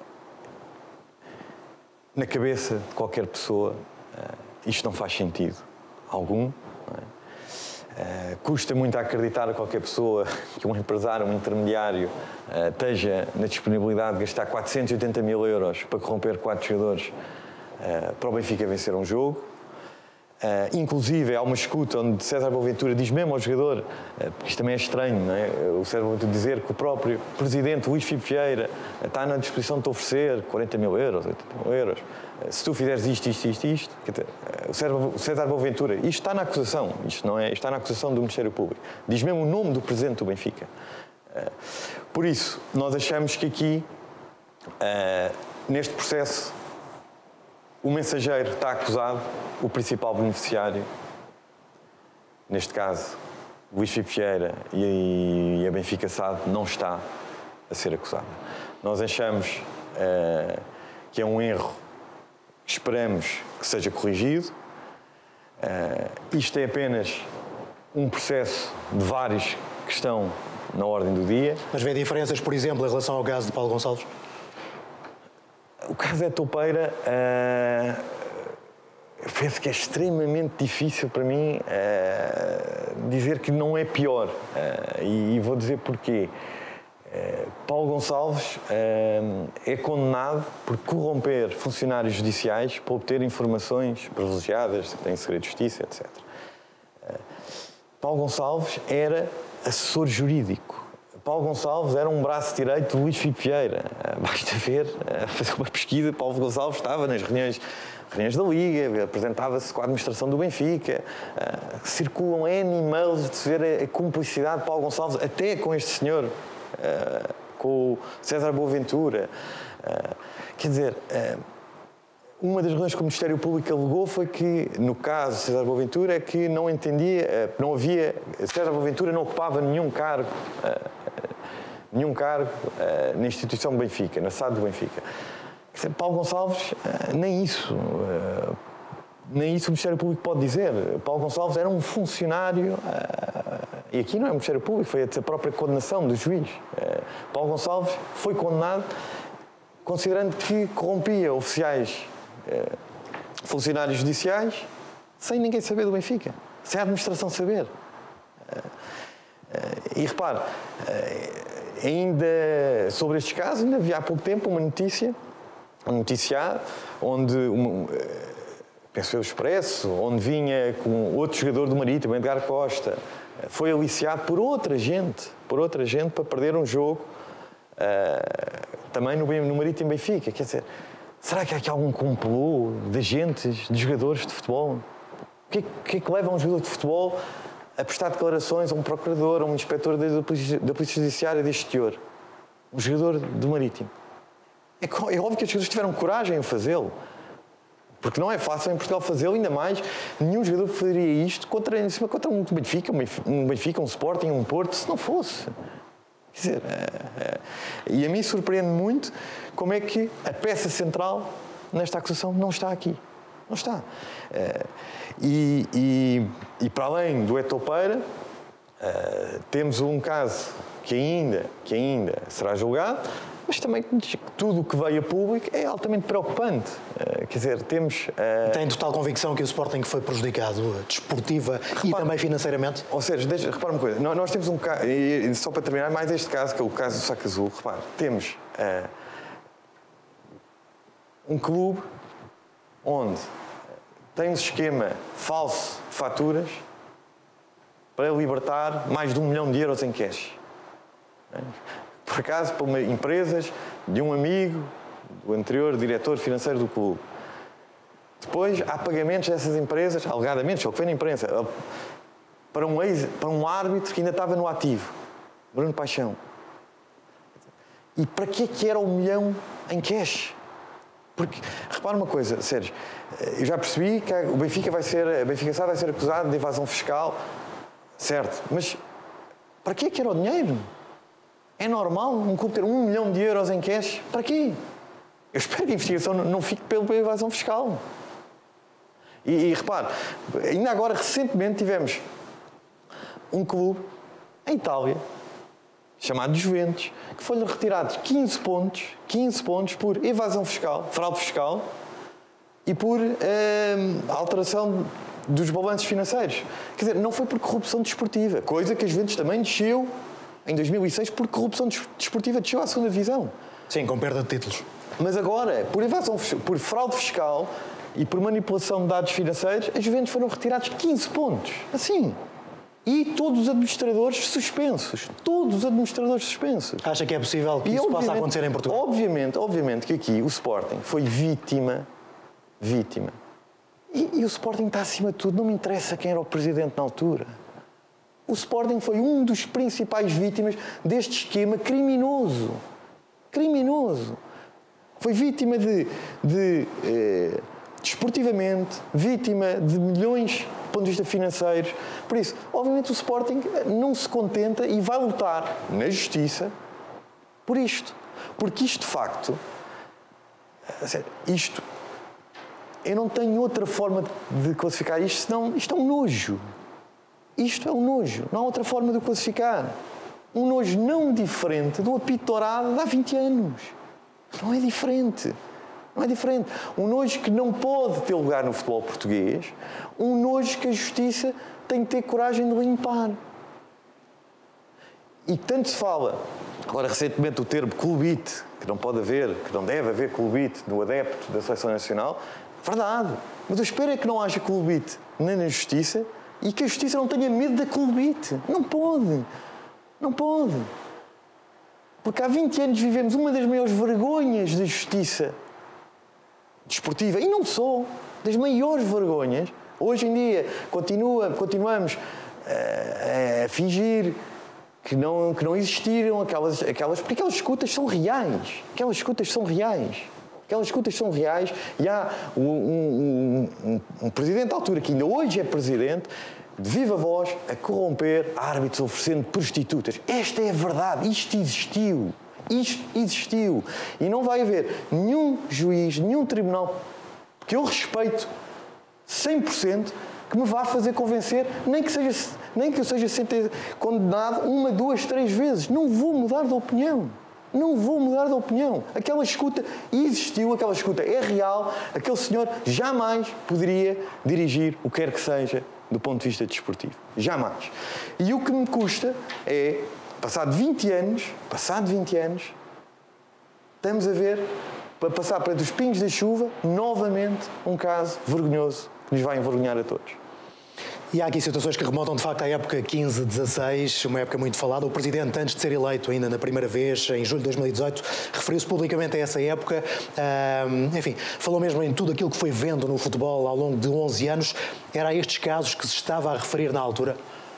na cabeça de qualquer pessoa uh, isto não faz sentido algum. Não é? Uh, custa muito a acreditar a qualquer pessoa que um empresário, um intermediário uh, esteja na disponibilidade de gastar quatrocentos e oitenta mil euros para corromper quatro jogadores uh, para o Benfica vencer um jogo. Uh, inclusive, há uma escuta onde César Boaventura diz mesmo ao jogador, uh, porque isto também é estranho, não é? O César Boaventura dizer que o próprio presidente Luís Filipe Vieira uh, está na disposição de te oferecer quarenta mil euros, oitenta mil euros, uh, se tu fizeres isto, isto, isto, isto. Uh, o, César, o César Boaventura, isto está na acusação, isto não é, isto está na acusação do Ministério Público, diz mesmo o nome do presidente do Benfica. Uh, por isso, nós achamos que aqui, uh, neste processo, o mensageiro está acusado, o principal beneficiário, neste caso, Luís Filipe Vieira e a Benfica S A D, não está a ser acusado. Nós achamos uh, que é um erro que esperamos que seja corrigido. Uh, isto é apenas um processo de vários que estão na ordem do dia. Mas vê diferenças, por exemplo, em relação ao caso de Paulo Gonçalves? O caso é Toupeira, uh, eu penso que é extremamente difícil para mim uh, dizer que não é pior. Uh, e, e vou dizer porquê. Uh, Paulo Gonçalves uh, é condenado por corromper funcionários judiciais para obter informações privilegiadas, em segredo de justiça, etcétera. Uh, Paulo Gonçalves era assessor jurídico. Paulo Gonçalves era um braço direito de Luís Filipe Vieira. Basta ver, fazer uma pesquisa, Paulo Gonçalves estava nas reuniões, reuniões da Liga, apresentava-se com a administração do Benfica, circulam N e-mails de se ver a cumplicidade de Paulo Gonçalves, até com este senhor, com o César Boaventura. Quer dizer, uma das razões que o Ministério Público alegou foi que, no caso de César Boaventura, é que não entendia, não havia, César Boaventura não ocupava nenhum cargo, nenhum cargo na instituição do Benfica, na S A D do Benfica. Paulo Gonçalves, nem isso, nem isso o Ministério Público pode dizer. Paulo Gonçalves era um funcionário, e aqui não é o Ministério Público, foi a própria condenação do juiz. Paulo Gonçalves foi condenado considerando que corrompia oficiais, funcionários judiciais, sem ninguém saber do Benfica, sem a administração saber. E repare, ainda sobre estes casos, ainda havia há pouco tempo uma notícia, um noticiário, onde, um, penso eu, o Expresso, onde vinha com outro jogador do Marítimo, Edgar Costa, foi aliciado por outra gente, por outra gente para perder um jogo, também no, no Marítimo Benfica. Quer dizer, será que há aqui algum complô de agentes, de jogadores de futebol? O que é que, é que leva um jogador de futebol a prestar declarações a um procurador, a um inspetor da Polícia, da Polícia Judiciária deste teor? Um jogador do Marítimo. É, é óbvio que os jogadores tiveram coragem em fazê-lo. Porque não é fácil em Portugal fazê-lo, ainda mais. Nenhum jogador faria isto contra, em cima, contra um Benfica, um Benfica, um Sporting, um Porto, se não fosse. Quer dizer, é, é, e a mim surpreende muito como é que a peça central nesta acusação não está aqui. Não está. É, e, e, e para além do Etopeira, é, temos um caso que ainda, que ainda será julgado, mas também tudo o que veio a público é altamente preocupante. Uh, quer dizer, temos... Uh... Tem total convicção que o Sporting foi prejudicado desportiva repara, e também financeiramente? Ou seja, deixa, repara uma coisa, nós, nós temos um caso, e só para terminar, mais este caso, que é o caso do Saco Azul, repare, temos uh, um clube onde tem um esquema falso de faturas para libertar mais de um milhão de euros em cash. Por acaso, para uma, empresas de um amigo, do anterior diretor financeiro do clube. Depois, há pagamentos dessas empresas, alegadamente, o que foi na imprensa, para um, ex, para um árbitro que ainda estava no ativo, Bruno Paixão. E para que é que era um milhão em cash? Porque, repara uma coisa, Sérgio, eu já percebi que o Benfica vai ser, a Benfica S A vai ser acusado de evasão fiscal, certo, mas para que é que era o dinheiro? É normal um clube ter um milhão de euros em cash? Para quê? Eu espero que a investigação não fique pela evasão fiscal. E, e repare, ainda agora, recentemente, tivemos um clube em Itália, chamado Juventus, que foi-lhe retirado quinze pontos, quinze pontos por evasão fiscal, fraude fiscal e por eh, alteração dos balanços financeiros. Quer dizer, não foi por corrupção desportiva, coisa que a Juventus também desceu em dois mil e seis, por corrupção desportiva, desceu à segunda divisão. Sim, com perda de títulos. Mas agora, por evasão, por fraude fiscal e por manipulação de dados financeiros, as Juventus foram retirados quinze pontos. Assim. E todos os administradores suspensos. Todos os administradores suspensos. Acha que é possível que e isso possa acontecer em Portugal? Obviamente, obviamente que aqui o Sporting foi vítima, vítima. E, e o Sporting está acima de tudo. Não me interessa quem era o presidente na altura. O Sporting foi um dos principais vítimas deste esquema criminoso. Criminoso. Foi vítima de, de eh, desportivamente, vítima de milhões do ponto de vista financeiro. Por isso, obviamente, o Sporting não se contenta e vai lutar na justiça por isto. Porque isto, de facto, isto, eu não tenho outra forma de classificar isto, senão isto é um nojo. Isto é um nojo. Não há outra forma de o classificar. Um nojo não diferente do apito dourado de há vinte anos. Não é diferente. Não é diferente. Um nojo que não pode ter lugar no futebol português. Um nojo que a justiça tem que ter coragem de limpar. E tanto se fala, agora recentemente, o termo clubite, que não pode haver, que não deve haver clubite no adepto da Seleção Nacional. Verdade. Mas eu espero é que não haja clubite nem na justiça, E que a Justiça não tenha medo da Colbite. Não pode. Não pode. Porque há vinte anos vivemos uma das maiores vergonhas da Justiça desportiva. E não só. Das maiores vergonhas. Hoje em dia continua, continuamos a, a fingir que não, que não existiram aquelas, aquelas... Porque aquelas escutas são reais. Aquelas escutas são reais. Aquelas escutas são reais e há um, um, um, um presidente à altura, que ainda hoje é presidente, de viva voz, a corromper árbitros oferecendo prostitutas. Esta é a verdade. Isto existiu. Isto existiu. E não vai haver nenhum juiz, nenhum tribunal que eu respeito cem por cento que me vá fazer convencer, nem que, seja, nem que eu seja condenado uma, duas, três vezes. Não vou mudar de opinião. Não vou mudar de opinião. Aquela escuta existiu, aquela escuta é real. Aquele senhor jamais poderia dirigir o que quer que seja do ponto de vista desportivo. Jamais. E o que me custa é, passado vinte anos, passado vinte anos, estamos a ver, para passar para dos pingos da chuva, novamente um caso vergonhoso que nos vai envergonhar a todos. E há aqui situações que remontam, de facto, à época quinze dezasseis, uma época muito falada. O Presidente, antes de ser eleito, ainda na primeira vez, em julho de dois mil e dezoito, referiu-se publicamente a essa época. Um, enfim, falou mesmo em tudo aquilo que foi vendo no futebol ao longo de onze anos. Era a estes casos que se estava a referir na altura?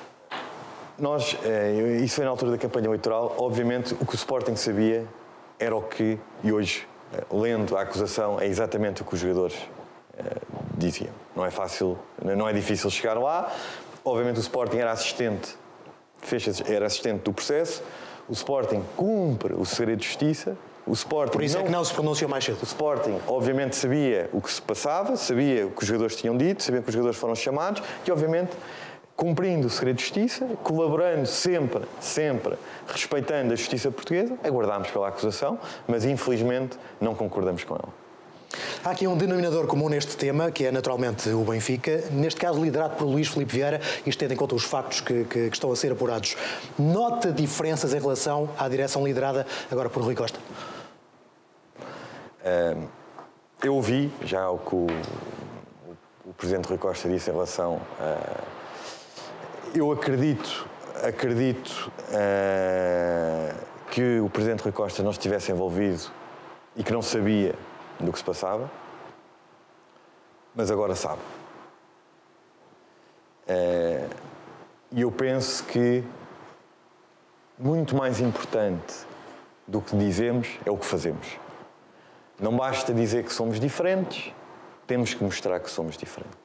Nós, eh, isso foi na altura da campanha eleitoral. Obviamente, o que o Sporting sabia era o que, e hoje, eh, lendo a acusação, é exatamente o que os jogadores eh, diziam. Não é fácil, não é difícil chegar lá. Obviamente o Sporting era assistente, fez, era assistente do processo. O Sporting cumpre o segredo de justiça. O Sporting Por isso não, é que não se pronunciou mais cedo. O Sporting, obviamente, sabia o que se passava, sabia o que os jogadores tinham dito, sabia que os jogadores foram chamados e, obviamente, cumprindo o segredo de justiça, colaborando sempre, sempre, respeitando a justiça portuguesa, aguardámos pela acusação, mas, infelizmente, não concordamos com ela. Há aqui um denominador comum neste tema, que é naturalmente o Benfica, neste caso liderado por Luís Filipe Vieira, isto tendo em conta os factos que, que, que estão a ser apurados. Nota diferenças em relação à direção liderada agora por Rui Costa? Uh, eu ouvi já o que o, o, o Presidente Rui Costa disse em relação a... Eu acredito, acredito uh, que o Presidente Rui Costa não estivesse envolvido e que não sabia do que se passava, mas agora sabe. E eu penso que muito mais importante do que dizemos é o que fazemos. Não basta dizer que somos diferentes, temos que mostrar que somos diferentes.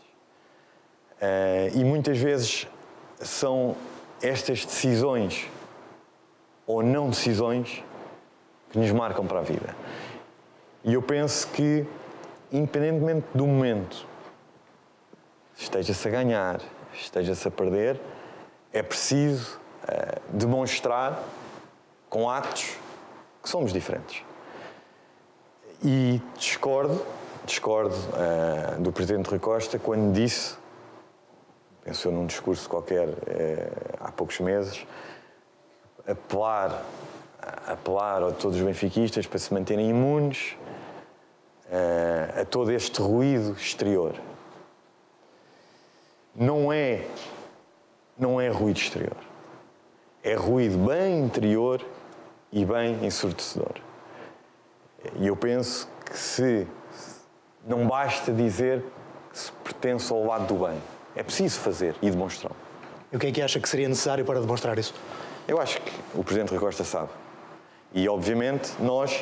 E muitas vezes são estas decisões ou não decisões que nos marcam para a vida. E eu penso que, independentemente do momento, esteja-se a ganhar, esteja-se a perder, é preciso uh, demonstrar com atos que somos diferentes. E discordo, discordo uh, do Presidente Rui Costa quando disse, pensou num discurso qualquer uh, há poucos meses, apelar, apelar a todos os benfiquistas para se manterem imunes Uh, a todo este ruído exterior. Não é, não é ruído exterior. É ruído bem interior e bem ensurdecedor. E eu penso que se não basta dizer que se pertence ao lado do bem. É preciso fazer e demonstrar. E o que é que acha que seria necessário para demonstrar isso? Eu acho que o Presidente Rui Costa sabe. E, obviamente, nós...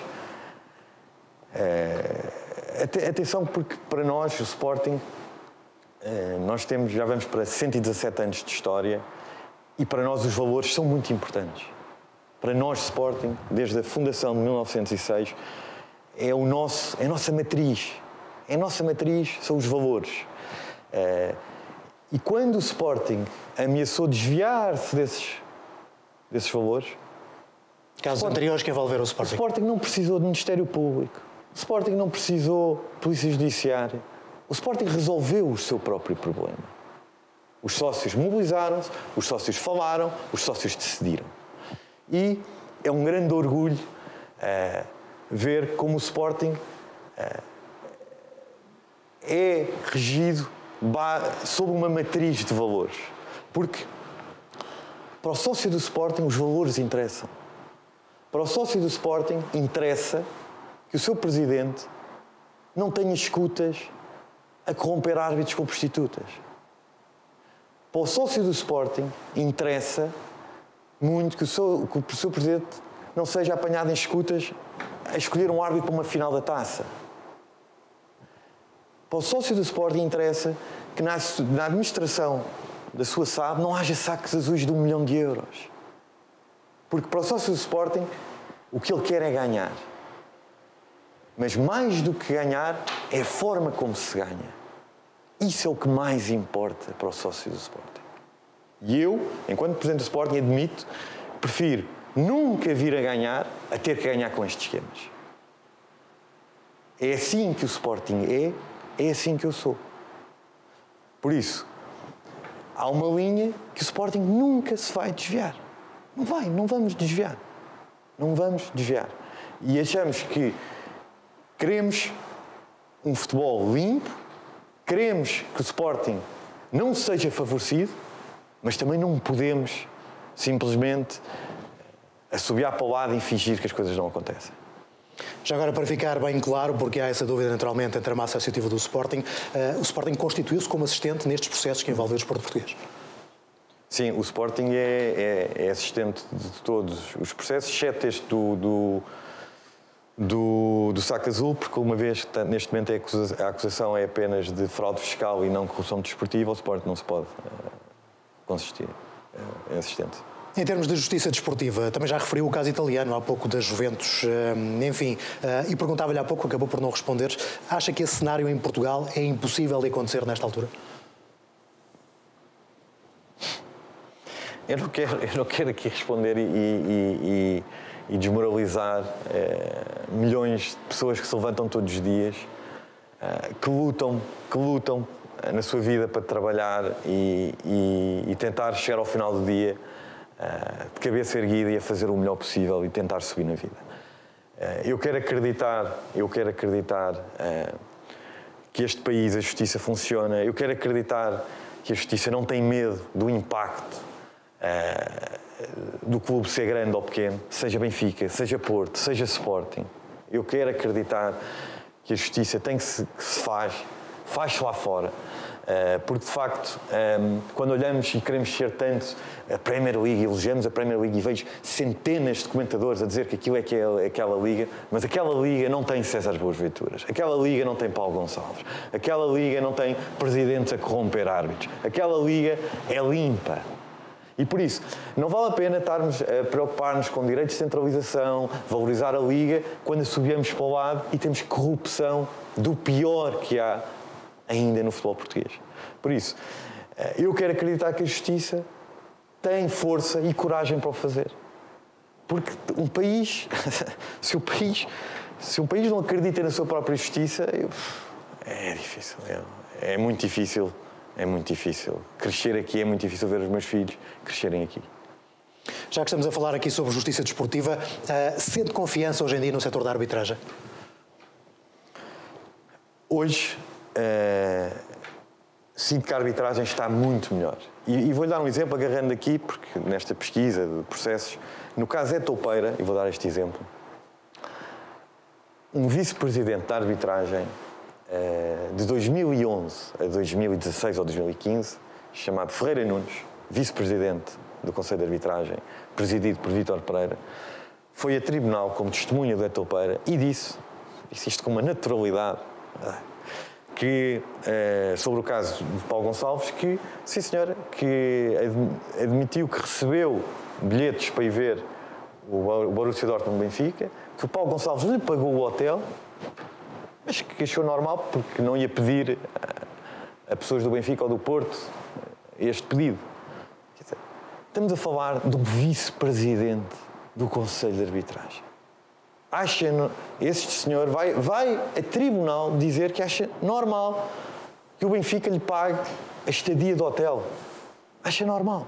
Uh, atenção, porque para nós, o Sporting, uh, nós temos, já vamos para cento e dezassete anos de história e para nós os valores são muito importantes. Para nós, Sporting, desde a fundação de mil novecentos e seis, é, o nosso, é a nossa matriz. É a nossa matriz, são os valores. Uh, e quando o Sporting ameaçou desviar-se desses, desses valores... Casos Sporting, anteriores que envolveram o Sporting. O Sporting não precisou de Ministério Público. O Sporting não precisou de Polícia Judiciária. O Sporting resolveu o seu próprio problema. Os sócios mobilizaram-se, os sócios falaram, os sócios decidiram. E é um grande orgulho uh, ver como o Sporting uh, é regido sob uma matriz de valores. Porque para o sócio do Sporting os valores interessam. Para o sócio do Sporting interessa que o seu presidente não tenha escutas a corromper árbitros com prostitutas. Para o sócio do Sporting interessa muito que o seu, que o seu presidente não seja apanhado em escutas a escolher um árbitro para uma final da taça. Para o sócio do Sporting interessa que na, na administração da sua S A D não haja sacos azuis de um milhão de euros. Porque para o sócio do Sporting o que ele quer é ganhar. Mas mais do que ganhar é a forma como se ganha. Isso é o que mais importa para o sócio do Sporting. E eu, enquanto Presidente do Sporting, admito, prefiro nunca vir a ganhar a ter que ganhar com estes esquemas. É assim que o Sporting é, é assim que eu sou. Por isso, há uma linha que o Sporting nunca se vai desviar. Não vai, não vamos desviar. Não vamos desviar. E achamos que queremos um futebol limpo, queremos que o Sporting não seja favorecido, mas também não podemos simplesmente assobiar para o lado e fingir que as coisas não acontecem. Já agora, para ficar bem claro, porque há essa dúvida naturalmente entre a massa associativa do Sporting, uh, o Sporting constituiu-se como assistente nestes processos que envolvem o desporto português? Sim, o Sporting é, é, é assistente de todos os processos, exceto este do, do, do, do saco azul, porque uma vez que neste momento a acusação é apenas de fraude fiscal e não corrupção desportiva, o Sporting não se pode uh, consistir uh, em assistente. Em termos de justiça desportiva, também já referiu o caso italiano há pouco da Juventus, enfim, e perguntava-lhe há pouco, acabou por não responder, acha que esse cenário em Portugal é impossível de acontecer nesta altura? Eu não quero, eu não quero aqui responder e, e, e, e desmoralizar eh, milhões de pessoas que se levantam todos os dias, eh, que lutam, que lutam na sua vida para trabalhar e, e, e tentar chegar ao final do dia Uh, de cabeça erguida e a fazer o melhor possível e tentar subir na vida. Uh, eu quero acreditar, eu quero acreditar uh, que este país, a justiça funciona. Eu quero acreditar que a justiça não tem medo do impacto uh, do clube ser grande ou pequeno, seja Benfica, seja Porto, seja Sporting. Eu quero acreditar que a justiça tem que se, que se faz, faz-se lá fora. Uh, porque, de facto, um, quando olhamos e queremos ser tanto a Premier League, elogiamos a Premier League e vejo centenas de comentadores a dizer que aquilo é, que é aquela liga, mas aquela liga não tem César Boas-Venturas, aquela liga não tem Paulo Gonçalves, aquela liga não tem presidentes a corromper árbitros, aquela liga é limpa. E por isso, não vale a pena estarmos a preocupar-nos com direitos de centralização, valorizar a liga, quando assobiamos para o lado e temos corrupção do pior que há ainda no futebol português. Por isso, eu quero acreditar que a justiça tem força e coragem para o fazer. Porque um país, se o país, se o país não acredita na sua própria justiça, eu, é difícil, é, é muito difícil, é muito difícil. Crescer aqui é muito difícil ver os meus filhos crescerem aqui. Já que estamos a falar aqui sobre justiça desportiva, uh, sente confiança hoje em dia no setor da arbitragem? Hoje, Uh, sinto que a arbitragem está muito melhor. E, e vou-lhe dar um exemplo, agarrando aqui, porque nesta pesquisa de processos, no caso é Toupeira, e vou dar este exemplo, um vice-presidente da arbitragem uh, de dois mil e onze a dois mil e dezasseis ou dois mil e quinze, chamado Ferreira Nunes, vice-presidente do Conselho de Arbitragem, presidido por Vítor Pereira, foi a tribunal como testemunha do Toupeira e disse, disse isto com uma naturalidade, que, eh, sobre o caso de Paulo Gonçalves, que, sim senhora, que admitiu que recebeu bilhetes para ir ver o Borussia Dortmund Benfica, que o Paulo Gonçalves lhe pagou o hotel, mas que achou normal porque não ia pedir a, a pessoas do Benfica ou do Porto este pedido. Quer dizer, estamos a falar do vice-presidente do Conselho de Arbitragem. Acha, este senhor vai, vai a tribunal dizer que acha normal que o Benfica lhe pague a estadia do hotel. Acha normal.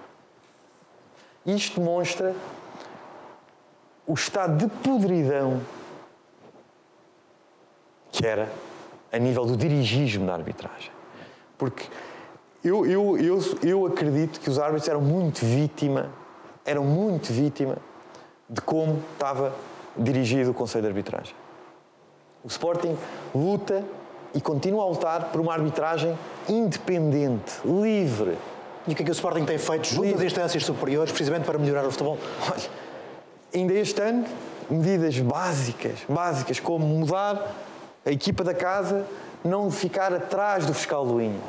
Isto demonstra o estado de podridão que era a nível do dirigismo da arbitragem. Porque eu, eu, eu, eu acredito que os árbitros eram muito vítima, eram muito vítima de como estava dirigido o Conselho de Arbitragem. O Sporting luta e continua a lutar por uma arbitragem independente, livre. E o que é que o Sporting tem feito junto às instâncias superiores, precisamente para melhorar o futebol? Olha, ainda este ano, medidas básicas, básicas, como mudar a equipa da casa, não ficar atrás do fiscal do linha.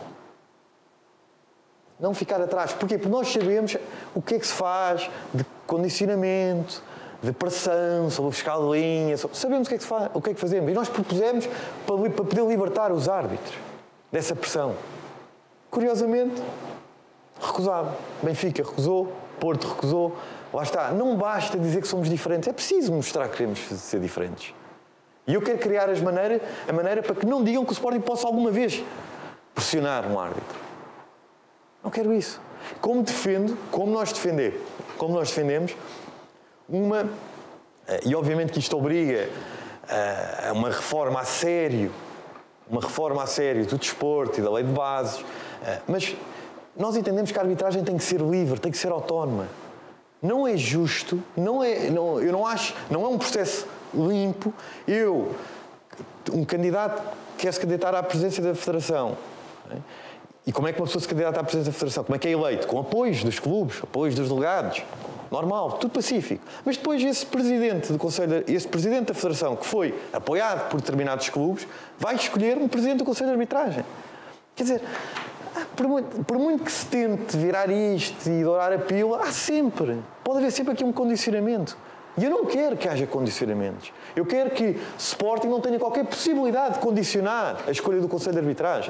Não ficar atrás. Porquê? Porque nós sabemos o que é que se faz de condicionamento, de pressão sobre o fiscal de linha. Sabemos o que é que, se faz, o que, é que fazemos. E nós propusemos para, para poder libertar os árbitros dessa pressão. Curiosamente, recusado. Benfica recusou, Porto recusou. Lá está. Não basta dizer que somos diferentes. É preciso mostrar que queremos ser diferentes. E eu quero criar as maneiras, a maneira para que não digam que o Sporting possa alguma vez pressionar um árbitro. Não quero isso. Como defendo, como nós defender, como nós defendemos, uma, e obviamente que isto obriga a uma reforma a sério, uma reforma a sério do desporto e da lei de bases, mas nós entendemos que a arbitragem tem que ser livre, tem que ser autónoma. Não é justo, não é, não, eu não acho, não é um processo limpo. Eu, um candidato que quer se candidatar à presidência da Federação, não é? E como é que uma pessoa se candidata à presidência da Federação? Como é que é eleito? Com apoios dos clubes, apoios dos delegados. Normal, tudo pacífico. Mas depois esse presidente do Conselho, esse presidente da Federação, que foi apoiado por determinados clubes, vai escolher um presidente do Conselho de Arbitragem. Quer dizer, por muito, por muito que se tente virar isto e dourar a pílula, há sempre. Pode haver sempre aqui um condicionamento. E eu não quero que haja condicionamentos. Eu quero que Sporting não tenha qualquer possibilidade de condicionar a escolha do Conselho de Arbitragem.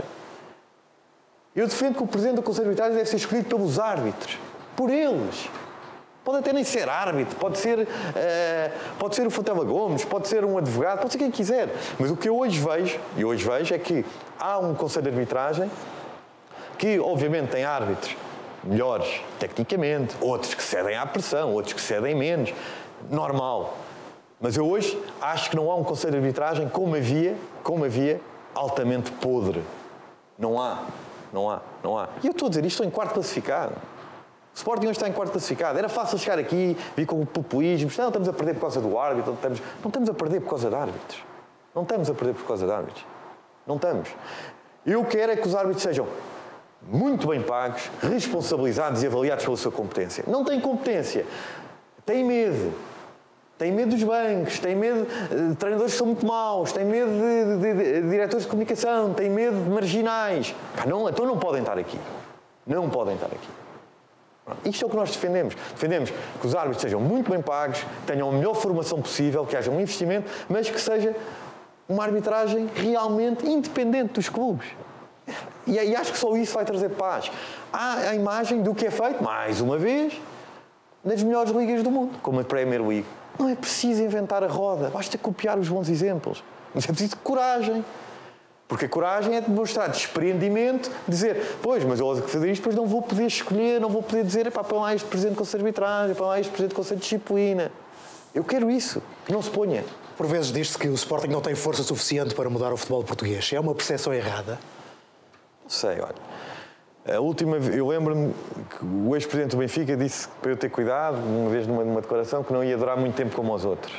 Eu defendo que o Presidente do Conselho de Arbitragem deve ser escolhido pelos árbitros. Por eles. Pode até nem ser árbitro, pode ser, uh, pode ser o Fontela Gomes, pode ser um advogado, pode ser quem quiser. Mas o que eu hoje vejo, e hoje vejo, é que há um Conselho de Arbitragem que, obviamente, tem árbitros melhores tecnicamente, outros que cedem à pressão, outros que cedem menos. Normal. Mas eu hoje acho que não há um Conselho de Arbitragem como havia, como havia, altamente podre. Não há. Não há. Não há. E eu estou a dizer isto, estou em quarto classificado. O Sporting hoje está em quarto classificado. Era fácil chegar aqui, vir com o populismo. Não, estamos a perder por causa do árbitro. Não estamos, não estamos a perder por causa de árbitros. Não estamos a perder por causa de árbitros. Não estamos. Eu quero é que os árbitros sejam muito bem pagos, responsabilizados e avaliados pela sua competência. Não têm competência. Têm medo. Têm medo dos bancos. Têm medo de treinadores que são muito maus. Têm medo de, de, de, de diretores de comunicação. Têm medo de marginais. Pá, não, então não podem estar aqui. Não podem estar aqui. Isto é o que nós defendemos. Defendemos que os árbitros sejam muito bem pagos, tenham a melhor formação possível, que haja um investimento, mas que seja uma arbitragem realmente independente dos clubes. E, e acho que só isso vai trazer paz. Há a imagem do que é feito, mais uma vez, nas melhores ligas do mundo, como a Premier League. Não é preciso inventar a roda, basta copiar os bons exemplos. Mas é preciso coragem. Porque a coragem é demonstrar desprendimento, dizer, pois, mas eu vou fazer isto, depois não vou poder escolher, não vou poder dizer, pá, põe lá este Presidente do Conselho de Arbitragem, põe lá este Presidente do Conselho de Disciplina. Eu quero isso, que não se ponha. Por vezes diz-se que o Sporting não tem força suficiente para mudar o futebol português. É uma percepção errada? Não sei, olha. A última, eu lembro-me que o ex-presidente do Benfica disse para eu ter cuidado, uma vez numa, numa declaração, que não ia durar muito tempo como os outros.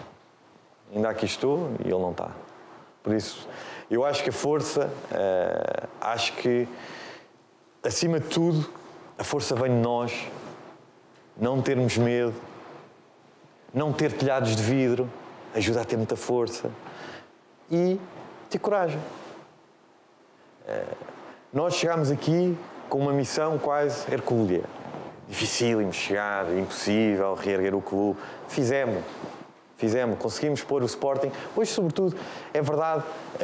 Ainda aqui estou e ele não está. Por isso, eu acho que a força, uh, acho que, acima de tudo, a força vem de nós, não termos medo, não ter telhados de vidro, ajuda a ter muita força e ter coragem. Uh, nós chegámos aqui com uma missão quase hercúlea. Dificílimo chegar, impossível, reerguer o clube. Fizemos. Fizemos, conseguimos pôr o Sporting. Hoje, sobretudo, é verdade,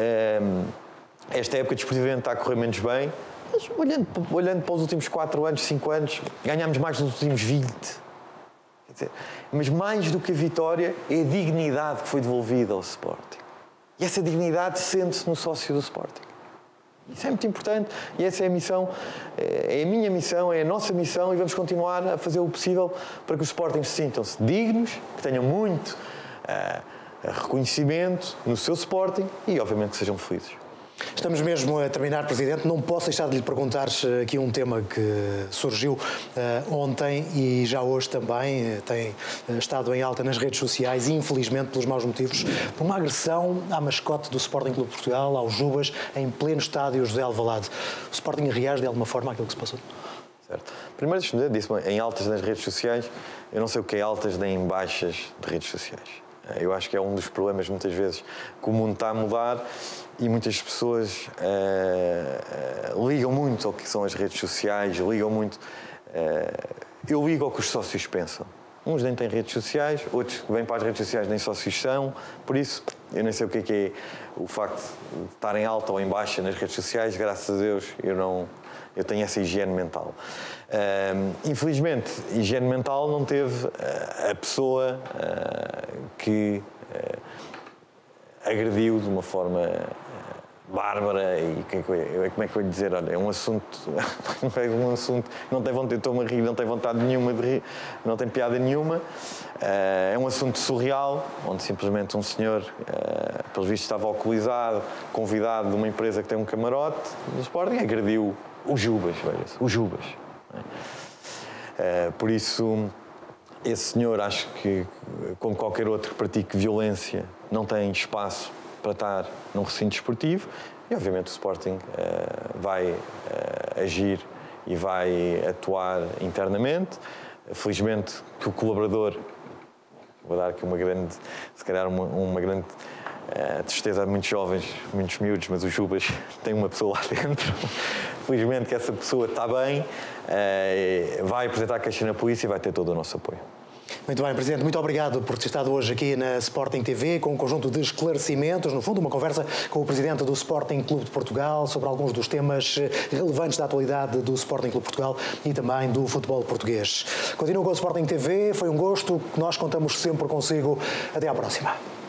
esta época desportivamente está a correr menos bem, mas olhando, olhando para os últimos quatro anos, cinco anos, ganhámos mais nos últimos vinte. Quer dizer, mas mais do que a vitória é a dignidade que foi devolvida ao Sporting. E essa dignidade sente-se no sócio do Sporting. Isso é muito importante e essa é a missão, é a minha missão, é a nossa missão e vamos continuar a fazer o possível para que os Sportings se sintam-se dignos, que tenham muito uh, reconhecimento no seu Sporting e, obviamente, que sejam felizes. Estamos mesmo a terminar, Presidente. Não posso deixar de lhe perguntar aqui um tema que surgiu uh, ontem e já hoje também uh, tem uh, estado em alta nas redes sociais, infelizmente pelos maus motivos, por uma agressão à mascote do Sporting Clube de Portugal, aos Jubas, em pleno estádio José Alvalade. O Sporting reage de alguma forma àquilo que se passou? Certo. Primeiro, deixe-me dizer, disse em altas nas redes sociais, eu não sei o que é altas nem em baixas de redes sociais. Eu acho que é um dos problemas, muitas vezes, que o mundo está a mudar e muitas pessoas uh, uh, ligam muito ao que são as redes sociais, ligam muito... Uh, eu ligo ao que os sócios pensam. Uns nem têm redes sociais, outros que vêm para as redes sociais nem sócios são, por isso eu nem sei o que é, que é o facto de estar em alta ou em baixa nas redes sociais, graças a Deus eu, não, eu tenho essa higiene mental. Uh, infelizmente, higiene mental não teve uh, a pessoa uh, que uh, agrediu de uma forma uh, bárbara e que, como é que eu ia dizer? Olha, é um assunto, é um assunto, não tem vontade, eu estou-me a rir, não tem vontade nenhuma de rir, não tem piada nenhuma. Uh, é um assunto surreal, onde simplesmente um senhor, uh, pelos vistos estava alcoolizado, convidado de uma empresa que tem um camarote do Sporting, agrediu o Jubas, veja-se, o Jubas. Uh, por isso, esse senhor, acho que, como qualquer outro que pratique violência, não tem espaço para estar num recinto desportivo e, obviamente, o Sporting uh, vai uh, agir e vai atuar internamente. Felizmente, que o colaborador, vou dar aqui uma grande, se calhar uma, uma grande uh, tristeza a muitos jovens, muitos miúdos, mas o Jubas tem uma pessoa lá dentro. Felizmente que essa pessoa está bem, uh, vai apresentar a queixa na polícia e vai ter todo o nosso apoio. Muito bem, Presidente, muito obrigado por ter estado hoje aqui na Sporting T V com um conjunto de esclarecimentos, no fundo uma conversa com o Presidente do Sporting Clube de Portugal sobre alguns dos temas relevantes da atualidade do Sporting Clube de Portugal e também do futebol português. Continua com o Sporting T V, foi um gosto, nós contamos sempre consigo. Até à próxima.